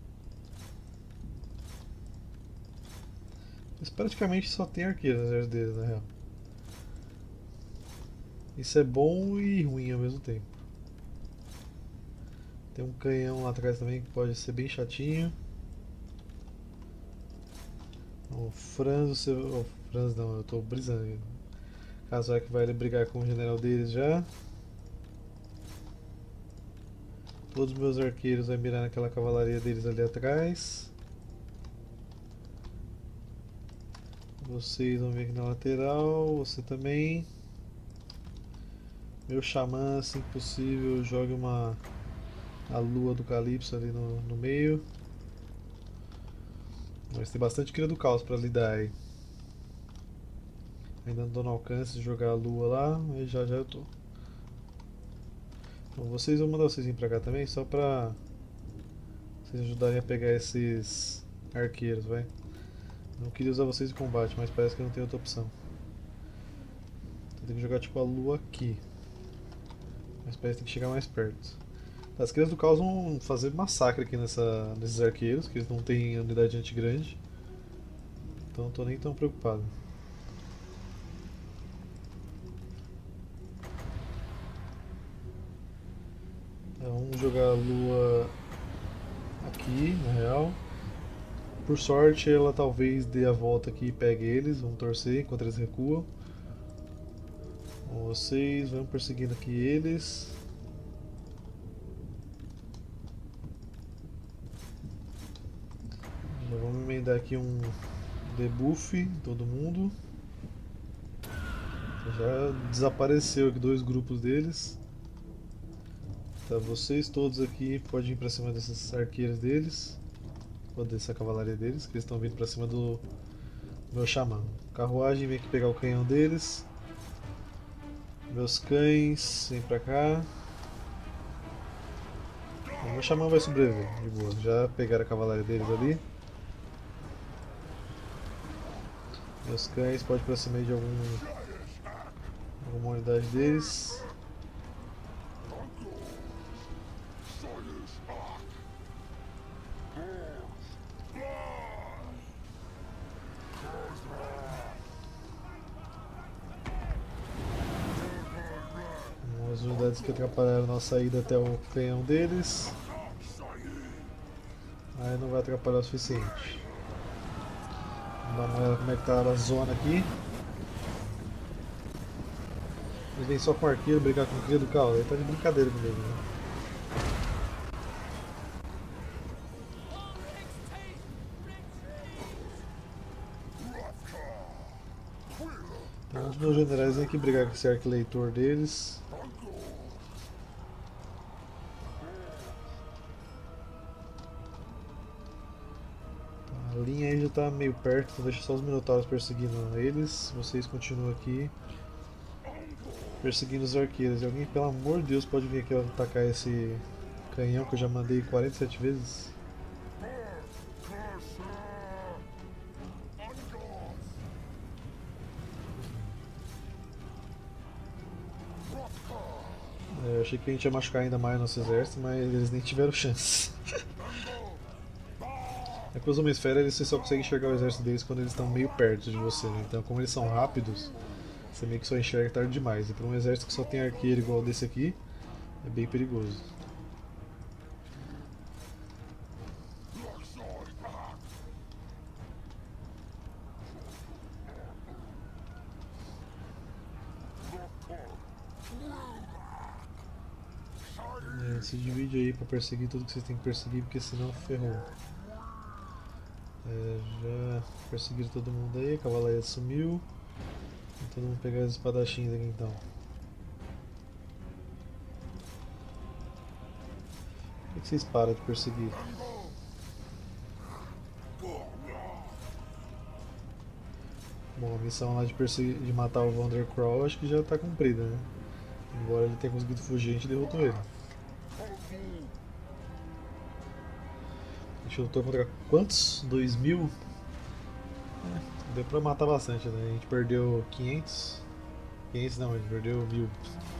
Eles praticamente só tem arqueiro no exército deles, na real. Isso é bom e ruim ao mesmo tempo. Tem um canhão lá atrás também que pode ser bem chatinho. O Franz, você... oh, Franz não, eu tô brisando. Caso é que vai brigar com o general deles já. Todos os meus arqueiros vão mirar naquela cavalaria deles ali atrás. Vocês vão vir aqui na lateral, você também. Meu xamã, assim que possível, jogue uma a lua do Calypso ali no, no meio. Mas tem bastante Cria do Caos para lidar aí. Ainda não tô no alcance de jogar a lua lá, mas já já eu tô. Bom, vocês vão mandar vocês vir pra cá também, só pra vocês ajudarem a pegar esses arqueiros, vai. Não queria usar vocês em combate, mas parece que não tem outra opção. Então tem que jogar tipo a lua aqui. Mas parece que tem que chegar mais perto. As crias do caos vão fazer massacre aqui nessa, nesses arqueiros, que eles não têm unidade anti-grande. Então não tô nem tão preocupado. Então, vamos jogar a lua aqui, na real. Por sorte, ela talvez dê a volta aqui e pegue eles. Vamos torcer enquanto eles recuam. Vocês vão perseguindo aqui eles. Já vamos emendar aqui um debuff em todo mundo. Já desapareceu aqui dois grupos deles. Tá, vocês todos aqui podem ir pra cima desses arqueiros deles. Ou dessa cavalaria deles, que eles estão vindo pra cima do meu xamã. Carruagem vem aqui pegar o canhão deles. Meus cães, vem pra cá. O meu xamã vai sobreviver, de boa. Já pegaram a cavalaria deles ali. Meus cães podem ir pra cima de algum, alguma unidade deles. As unidades que atrapalharam a nossa ida até o canhão deles. Aí não vai atrapalhar o suficiente. Vamos dar uma olhada como é que tá a zona aqui. Eles vêm só com arqueiro brigar com o Cria do Caos. Ele tá de brincadeira comigo, né? Então, os meus generais vêm aqui brigar com esse arquileitor deles. A linha aí já está meio perto, então deixa só os minotauros perseguindo eles. Vocês continuam aqui perseguindo os arqueiros. E alguém, pelo amor de Deus, pode vir aqui atacar esse canhão que eu já mandei quarenta e sete vezes? É, eu achei que a gente ia machucar ainda mais nosso exército, mas eles nem tiveram chance. É que os Homem-Esfera eles só conseguem enxergar o exército deles quando eles estão meio perto de você, né? Então, como eles são rápidos, você meio que só enxerga tarde demais. E para um exército que só tem arqueiro igual desse aqui, é bem perigoso. É, se divide aí para perseguir tudo que vocês têm que perseguir, porque senão ferrou. É, já perseguiram todo mundo aí, a cavalaria sumiu. Então todo mundo pegar os espadachins aqui então. Por que vocês param de perseguir? Bom, a missão lá de, perseguir, de matar o Vandercrawl acho que já está cumprida, né? Embora ele tenha conseguido fugir, a gente derrotou ele. A gente lutou contra quantos? dois mil? É, deu pra matar bastante, né? A gente perdeu quinhentos. quinhentos não, a gente perdeu mil.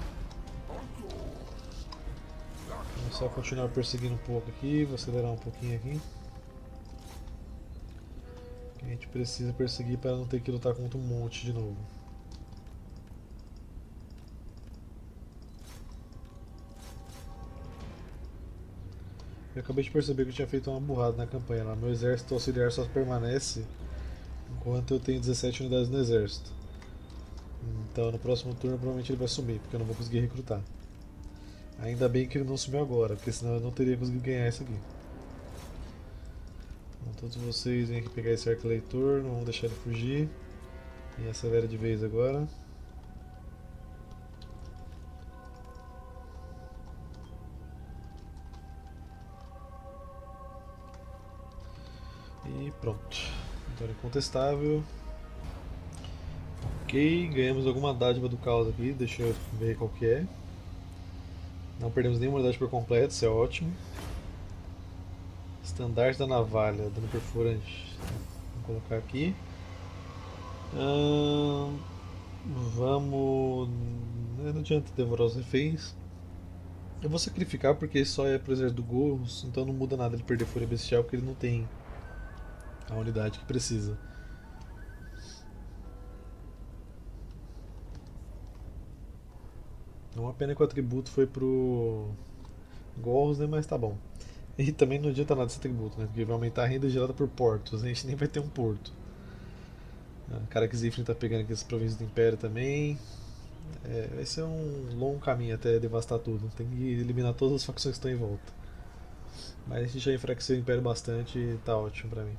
Vamos só continuar perseguindo um pouco aqui, vou acelerar um pouquinho aqui. A gente precisa perseguir para não ter que lutar contra um monte de novo. Eu acabei de perceber que eu tinha feito uma burrada na campanha lá. Meu exército auxiliar só permanece enquanto eu tenho dezessete unidades no exército. Então no próximo turno provavelmente ele vai sumir, porque eu não vou conseguir recrutar. Ainda bem que ele não sumiu agora, porque senão eu não teria conseguido ganhar isso aqui. Então todos vocês vêm aqui pegar esse arquileitor, não vamos deixar ele fugir. E acelera de vez agora. E pronto. Vitória incontestável. Ok, ganhamos alguma dádiva do caos aqui, deixa eu ver qual que é. Não perdemos nenhuma unidade por completo, isso é ótimo. Estandarte da navalha, dano perfurante. Vamos colocar aqui. Hum, vamos. Não adianta devorar os reféns. Eu vou sacrificar porque só é pro exército do Gorros, então não muda nada ele perder Fúria Bestial porque ele não tem a unidade que precisa. É uma pena que o atributo foi pro Gorros, né? Mas tá bom. E também não adianta nada esse atributo, né? Porque vai aumentar a renda gerada por portos. A gente nem vai ter um porto. A Karakzifrin tá pegando aqui as províncias do Império também. É, vai ser um longo caminho até devastar tudo. Tem que eliminar todas as facções que estão em volta. Mas a gente já enfraqueceu o Império bastante e tá ótimo pra mim.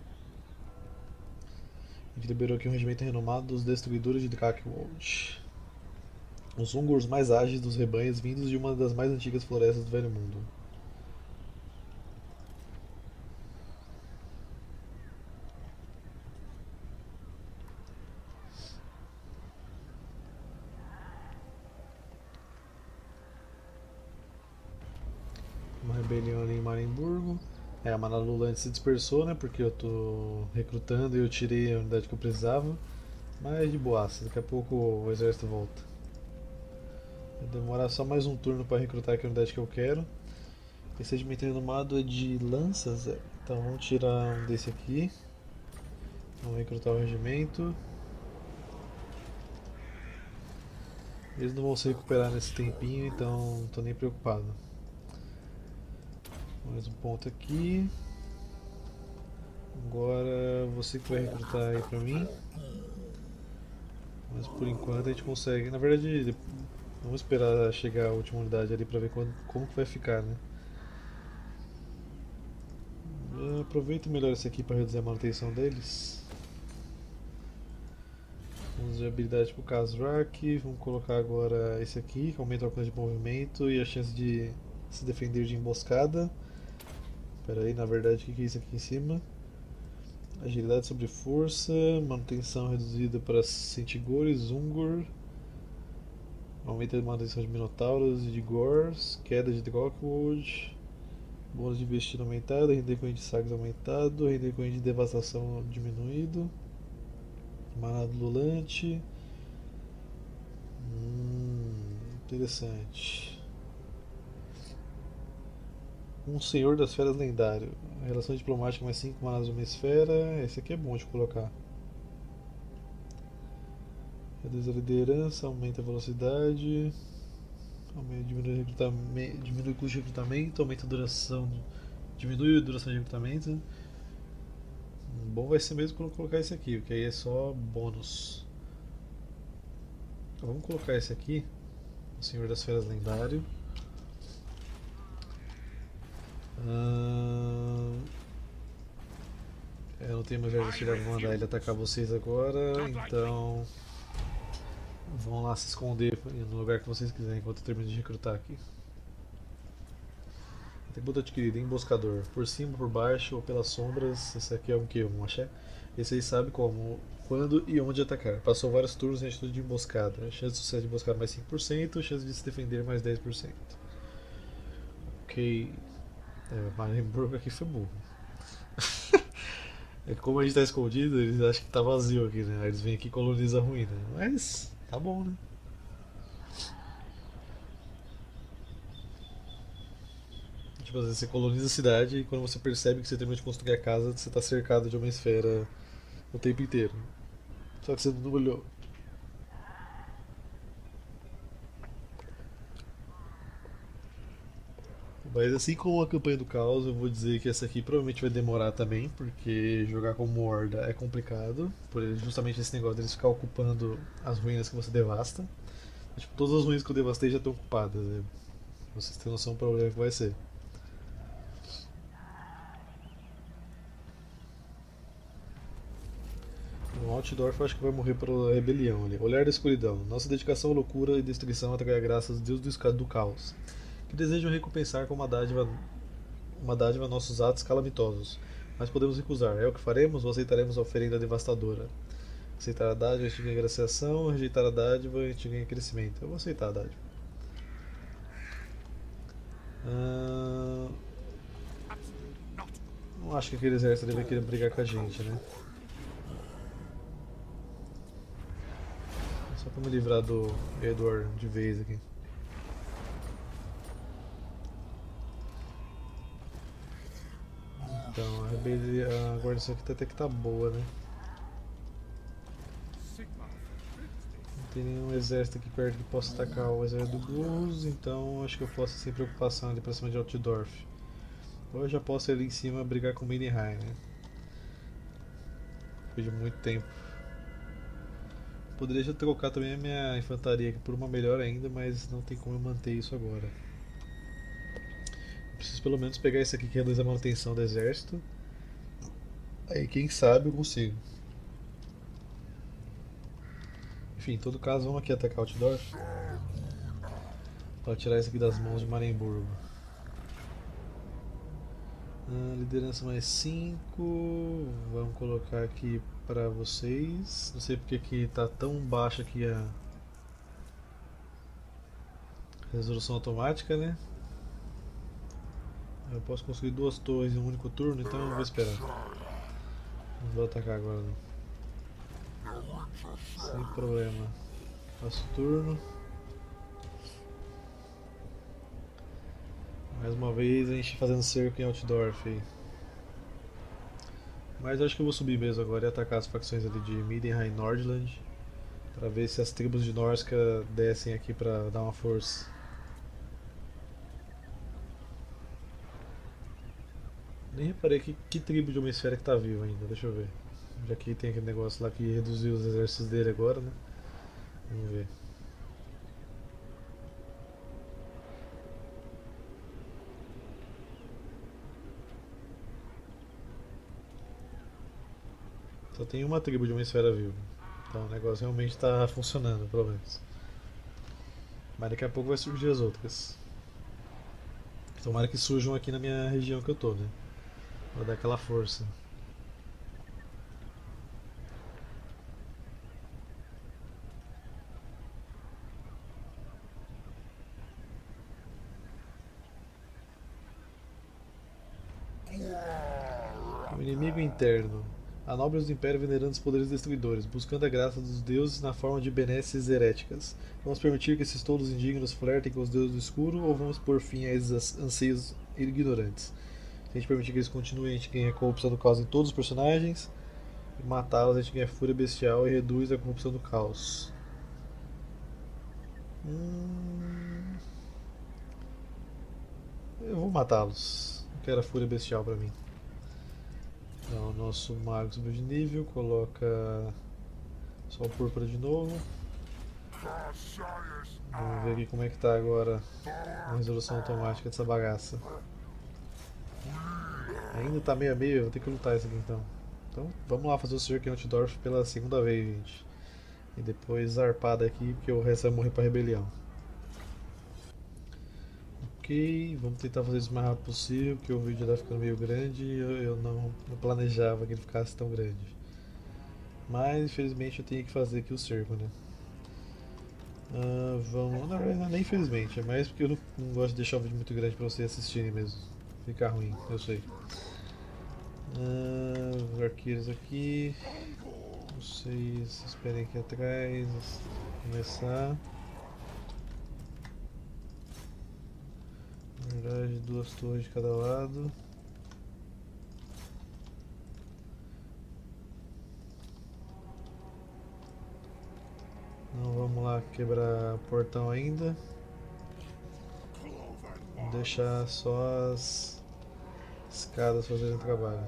A gente liberou aqui um regimento renomado dos Destruidores de Drakwold. Os Ungurs mais ágeis dos rebanhos vindos de uma das mais antigas florestas do Velho Mundo. Uma rebelião ali em Marenburgo. É, a Manalulante se dispersou, né? Porque eu tô recrutando e eu tirei a unidade que eu precisava. Mas de boaça, daqui a pouco o exército volta. Vai demorar só mais um turno para recrutar aqui a unidade que eu quero. Esse regimento renomado é de lanças, é. Então vamos tirar um desse aqui. Vamos recrutar o regimento. Eles não vão se recuperar nesse tempinho, então não tô nem preocupado. Mais um ponto aqui. Agora você que vai recrutar aí pra mim. Mas por enquanto a gente consegue. Na verdade, vamos esperar chegar a última unidade ali pra ver quando, como que vai ficar, né? Aproveita melhor esse aqui para reduzir a manutenção deles. Vamos de habilidade pro Kazrak. Vamos colocar agora esse aqui, que aumenta o alcance de movimento e a chance de se defender de emboscada. Espera aí, na verdade, o que é isso aqui em cima? Agilidade sobre força, manutenção reduzida para Centigores, Ungur, aumenta a manutenção de Minotauros e de Gors, queda de Drogwood, bônus de investido aumentado, render com de sagas aumentado, render com de devastação diminuído, maná lulante. Hum, interessante. Um Senhor das Feras Lendário. Relação diplomática mais cinco manas de uma esfera. Esse aqui é bom de colocar. Reduz a liderança, aumenta a velocidade. Diminui, recrutamento, diminui o custo de recrutamento, aumenta a duração. Diminui a duração de recrutamento. Bom vai ser mesmo quando colocar esse aqui, porque aí é só bônus. Então, vamos colocar esse aqui. O Senhor das Feras Lendário. Hum... Eu não tenho mais exército para mandar ele atacar vocês agora, então vão lá se esconder no lugar que vocês quiserem enquanto eu termino de recrutar aqui. Atributo adquirido, emboscador, por cima, por baixo ou pelas sombras. Esse aqui é um que? Um axé? Esse aí sabe como, quando e onde atacar. Passou vários turnos em atitude de emboscada. Chance de sucesso de emboscada mais cinco por cento, chance de se defender mais dez por cento. Ok. É, Marienburg aqui foi burro. É que como a gente tá escondido, eles acham que tá vazio aqui, né? Aí eles vêm aqui e colonizam a ruína. Mas tá bom, né? Tipo, às vezes você coloniza a cidade e quando você percebe que você terminou de construir a casa, você tá cercado de uma esfera o tempo inteiro. Só que você não olhou. Mas assim como a campanha do caos, eu vou dizer que essa aqui provavelmente vai demorar também, porque jogar como horda é complicado, por justamente esse negócio deles ficar ocupando as ruínas que você devasta. Tipo, todas as ruínas que eu devastei já estão ocupadas, né? Vocês têm noção do problema que vai ser. Bom, Altdorf eu acho que vai morrer pela rebelião ali. Olhar da escuridão. Nossa dedicação à loucura e destruição atrai a graça dos deuses do do caos, que desejam recompensar com uma dádiva, uma dádiva nossos atos calamitosos. Mas podemos recusar. É o que faremos ou aceitaremos a oferenda devastadora? Aceitar a dádiva, a gente ganha graciação. Rejeitar a dádiva, a gente ganha crescimento. Eu vou aceitar a dádiva. Ah, não acho que aquele exército deve querer brigar com a gente, né? Só pra me livrar do Edward de vez aqui. Então, a, rebelião, a guarnição aqui até que tá boa, né? Não tem nenhum exército aqui perto que possa atacar o exército do Blues, então acho que eu posso sem preocupação ali pra cima de Altdorf. Ou eu já posso ir ali em cima brigar com Mindenheim, né? Depois de muito tempo. Poderia já trocar também a minha infantaria aqui por uma melhor ainda, mas não tem como eu manter isso agora. Eu preciso pelo menos pegar esse aqui que reduz a manutenção do exército. Aí quem sabe eu consigo. Enfim, em todo caso, vamos aqui atacar Altdorf para tirar isso aqui das mãos de Marienburgo. Ah, liderança mais cinco. Vamos colocar aqui para vocês. Não sei porque que está tão baixa aqui a resolução automática, né? Eu posso construir duas torres em um único turno, então eu vou esperar. Não vou atacar agora não. Sem problema. Passo o turno. Mais uma vez a gente fazendo cerco em Altdorf aí. Mas acho que eu vou subir mesmo agora e atacar as facções ali de Mindenheim e Nordland. Pra ver se as tribos de Norska descem aqui pra dar uma força. Nem reparei que, que tribo de uma esfera que tá viva ainda, deixa eu ver. Já que tem aquele negócio lá que reduziu os exércitos dele agora, né? Vamos ver. Só tem uma tribo de uma esfera viva. Então o negócio realmente está funcionando, pelo menos. Mas daqui a pouco vai surgir as outras. Tomara que surjam aqui na minha região que eu tô, né? Pra dar aquela força. O inimigo interno. Há nobres do Império venerando os poderes destruidores, buscando a graça dos deuses na forma de benesses heréticas. Vamos permitir que esses tolos indignos flertem com os deuses do escuro ou vamos pôr fim a esses anseios ignorantes? Se a gente permitir que eles continuem, a gente ganha corrupção do caos em todos os personagens. E matá-los, a gente ganha fúria bestial e reduz a corrupção do caos. Hum... Eu vou matá-los. Não quero a fúria bestial pra mim. Então, o nosso mago subiu de nível, coloca só o púrpura de novo. Vamos ver aqui como é que tá agora a resolução automática dessa bagaça. Ainda tá meio a meio, eu vou ter que lutar isso aqui então. Então vamos lá fazer o cerco em Altdorf pela segunda vez, gente. E depois zarpar daqui, porque o resto vai morrer pra rebelião. Ok, vamos tentar fazer isso o mais rápido possível, porque o vídeo já tá ficando meio grande e eu, eu não, não planejava que ele ficasse tão grande. Mas infelizmente eu tenho que fazer aqui o cerco, né? Uh, vamos. Na verdade, nem infelizmente, é mais porque eu não, não gosto de deixar o vídeo muito grande pra vocês assistirem mesmo. Fica ruim, eu sei. Uh, os arqueiros aqui. Vocês esperem aqui atrás. Começar. Na verdade, duas torres de cada lado. Não vamos lá quebrar o portão ainda. Vou deixar só as escadas fazerem o trabalho.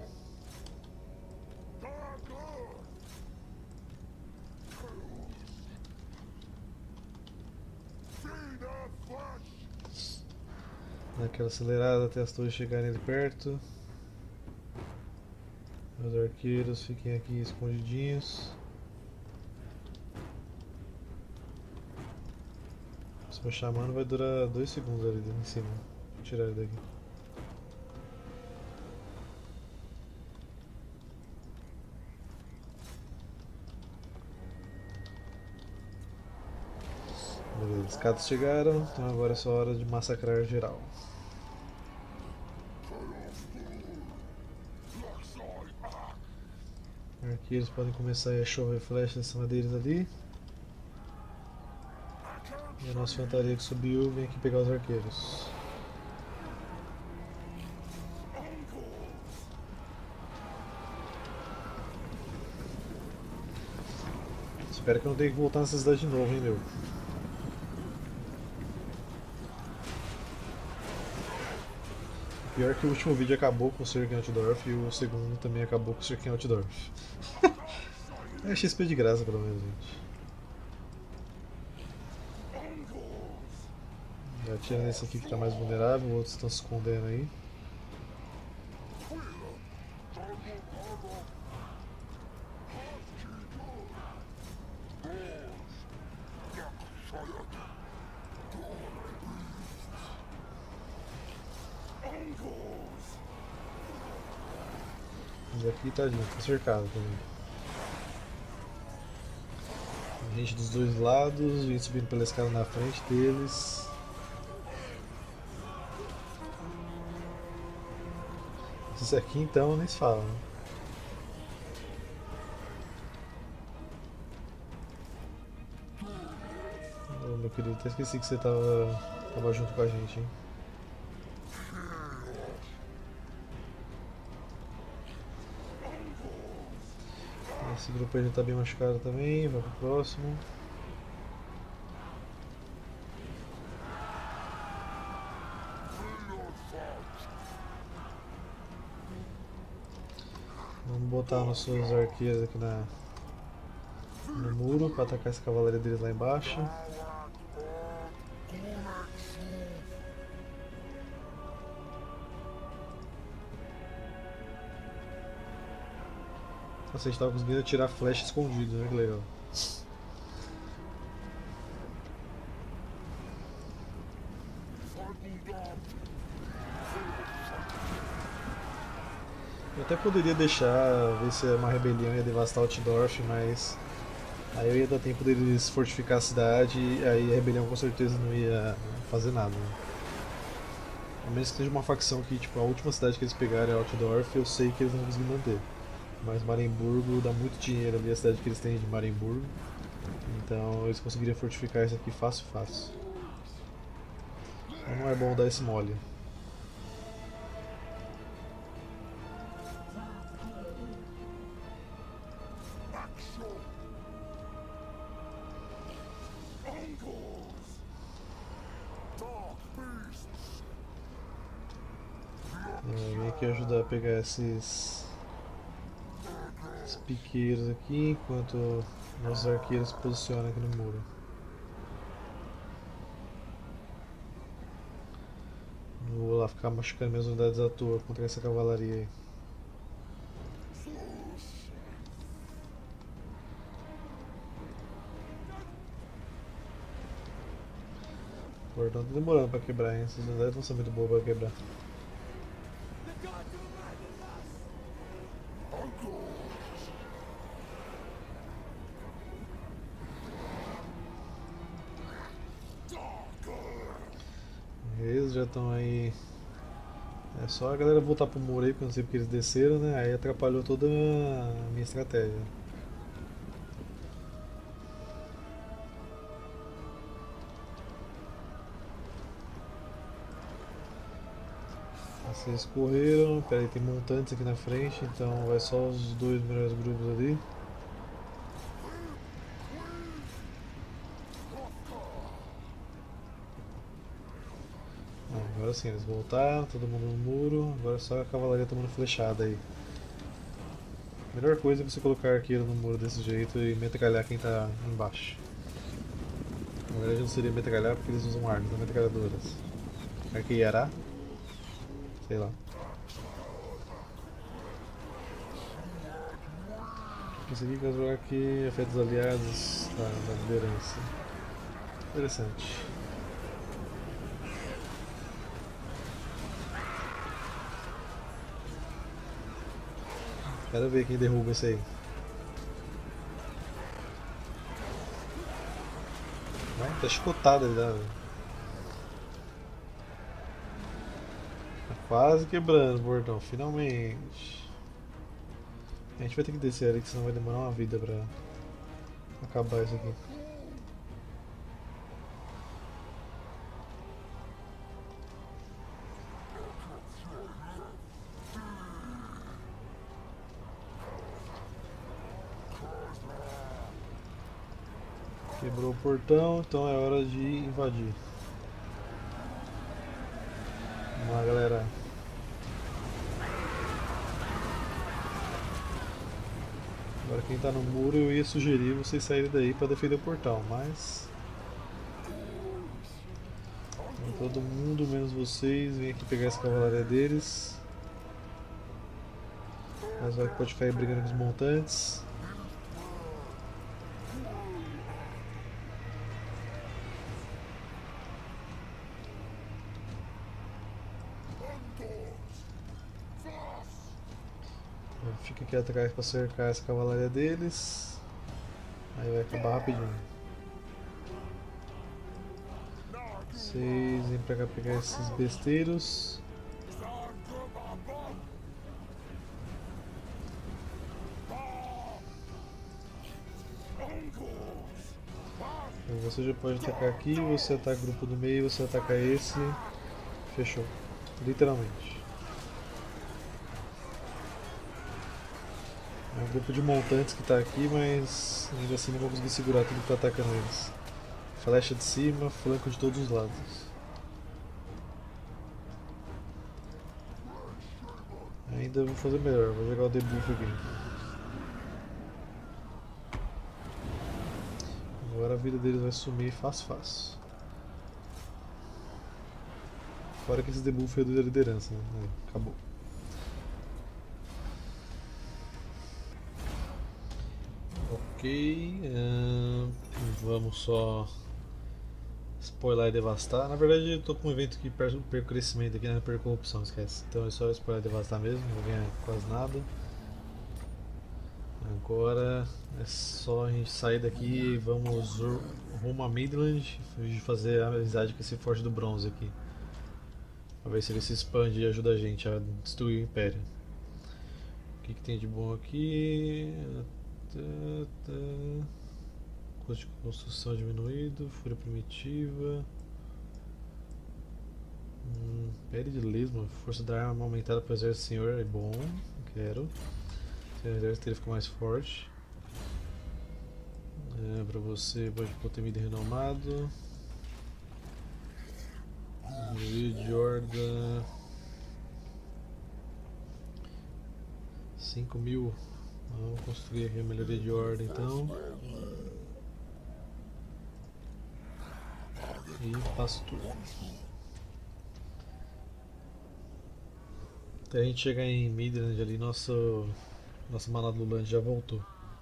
Dá aquela acelerada até as torres chegarem ali perto. Os arqueiros fiquem aqui escondidinhos. Meu xamã vai durar dois segundos ali em cima. Vou tirar ele daqui. Beleza, os caras chegaram, então agora é só hora de massacrar geral. Arqueiros podem começar a chover flechas em cima deles ali. E a nossa infantaria que subiu vem aqui pegar os arqueiros. Espero que eu não tenha que voltar nessa cidade de novo, hein, meu. Pior que o último vídeo acabou com o cerco em Altdorf e o segundo também acabou com o cerco em Altdorf. É X P de graça, pelo menos, gente. Já atira nesse aqui que está mais vulnerável, outros estão se escondendo aí. Mas aqui tadinho, tá cercado também. Gente dos dois lados, gente subindo pela escada na frente deles. Isso aqui então nem se fala, né? Oh, meu querido, até esqueci que você tava, tava junto com a gente, hein? Esse grupo aí já tá bem machucado também, vai pro próximo. Vamos botar nossos arqueiros aqui na, no muro para atacar essa cavalaria deles lá embaixo. Nossa, a gente tava conseguindo atirar flecha escondido, né? Que legal. Eu até poderia deixar, ver se uma rebelião ia devastar Altdorf, mas aí eu ia dar tempo deles fortificar a cidade e aí a rebelião com certeza não ia fazer nada. Né? A menos que seja uma facção que, tipo, a última cidade que eles pegaram é Altdorf, eu sei que eles não vão conseguir manter. Mas Marienburgo dá muito dinheiro ali, a cidade que eles têm de Marienburgo. Então eles conseguiriam fortificar isso aqui fácil, fácil. Então não é bom dar esse mole. É, vem aqui ajudar a pegar esses, esses piqueiros aqui, enquanto nossos arqueiros se posicionam aqui no muro. Não vou lá ficar machucando minhas unidades à toa contra essa cavalaria aí. O cordão tá demorando pra quebrar, hein? Essas unidades não são muito boas pra quebrar. Eles já estão aí. É só a galera voltar pro muro aí, porque eu não sei porque eles desceram, né? Aí atrapalhou toda a minha estratégia. Vocês correram, peraí, tem montantes aqui na frente, então vai só os dois melhores grupos ali. Ah, agora sim, eles voltaram, todo mundo no muro, agora só a cavalaria tomando flechada aí. A melhor coisa é você colocar arqueiro no muro desse jeito e metralhar quem tá embaixo. Na verdade não seria metralhar porque eles usam armas, não metralhadoras. Arqueirará? Sei lá. Consegui calcular aqui efeitos aliados da, da liderança. Interessante. Quero ver quem derruba esse aí. Não, tá chicotado ele, né? Tá quase quebrando o bordão, finalmente. A gente vai ter que descer ali, que senão vai demorar uma vida pra acabar isso aqui. Quebrou o portão, então é hora de invadir. Vamos lá, galera. Agora quem tá no muro, eu ia sugerir vocês saírem daí pra defender o portal, mas... Então, todo mundo, menos vocês, vem aqui pegar essa cavalaria deles. Mas vai que pode ficar aí brigando com os montantes. Fica aqui atrás para cercar essa cavalaria deles. Aí vai acabar rapidinho. Vocês vêm pra cá pegar esses besteiros. Então você já pode atacar aqui, você ataca o grupo do meio, você ataca esse. Fechou. Literalmente. É um grupo de montantes que está aqui, mas ainda assim não vou conseguir segurar tudo que está atacando eles. Flecha de cima, flanco de todos os lados. Ainda vou fazer melhor, vou jogar o debuff aqui. Agora a vida deles vai sumir fácil fácil. Fora que esse debuff reduz a liderança, né? Aí, acabou. Ok, uh, vamos só spoiler e devastar. Na verdade eu tô com um evento que perco crescimento aqui, não perco corrupção, esquece. Então é só spoiler e devastar mesmo, não vou ganhar quase nada. Agora é só a gente sair daqui e vamos rumo a Midland e fazer a amizade com esse forte do bronze aqui. Pra ver se ele se expande e ajuda a gente a destruir o Império. O que, que tem de bom aqui? Custo de construção diminuído, fúria primitiva. Hum, pele de lesma, força da arma aumentada para o exército senhor é bom, quero. O exército dele fica mais forte. É, para você pode pôr temido renomado. Rio Jordan. cinco mil. Vamos construir aqui a melhoria de ordem então. E passo tudo. Até a gente chegar em Midland ali, nosso, nossa manada do Land já voltou.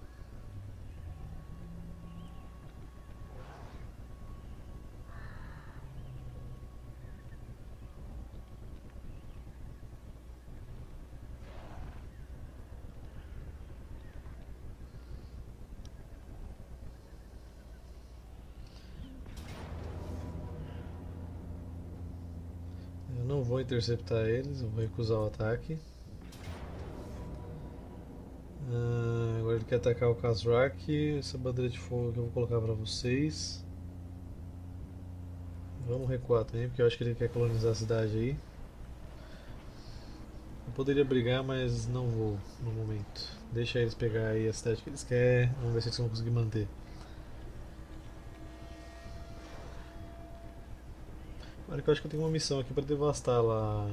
Eu não vou interceptar eles, eu vou recusar o ataque. Ah, agora ele quer atacar o Khazrak, essa bandeira de fogo que eu vou colocar para vocês. Vamos recuar também, porque eu acho que ele quer colonizar a cidade aí. Eu poderia brigar, mas não vou no momento. Deixa eles pegar aí a cidade que eles querem, vamos ver se eles vão conseguir manter. Agora que eu acho que eu tenho uma missão aqui para devastar lá.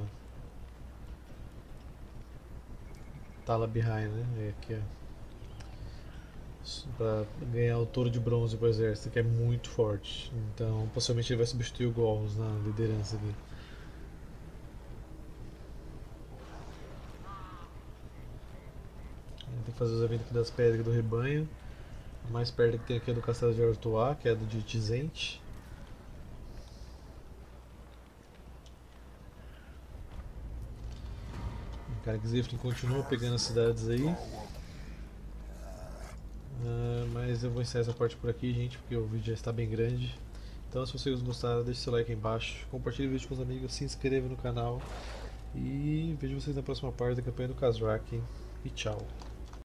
Tala Behind, né? É aqui, ó. Pra ganhar o touro de bronze pro exército, que é muito forte. Então, possivelmente ele vai substituir o Gorros na liderança aqui. Tem que fazer os eventos aqui das pedras do rebanho. A mais perto que tem aqui é do Castelo de Artois, que é do de Tizente. cara. Xifrin continua pegando as cidades aí. Uh, mas eu vou encerrar essa parte por aqui, gente, porque o vídeo já está bem grande. Então, se vocês gostaram, deixe seu like aí embaixo, compartilhe o vídeo com os amigos, se inscreva no canal e vejo vocês na próxima parte da campanha do Khazrak. E tchau!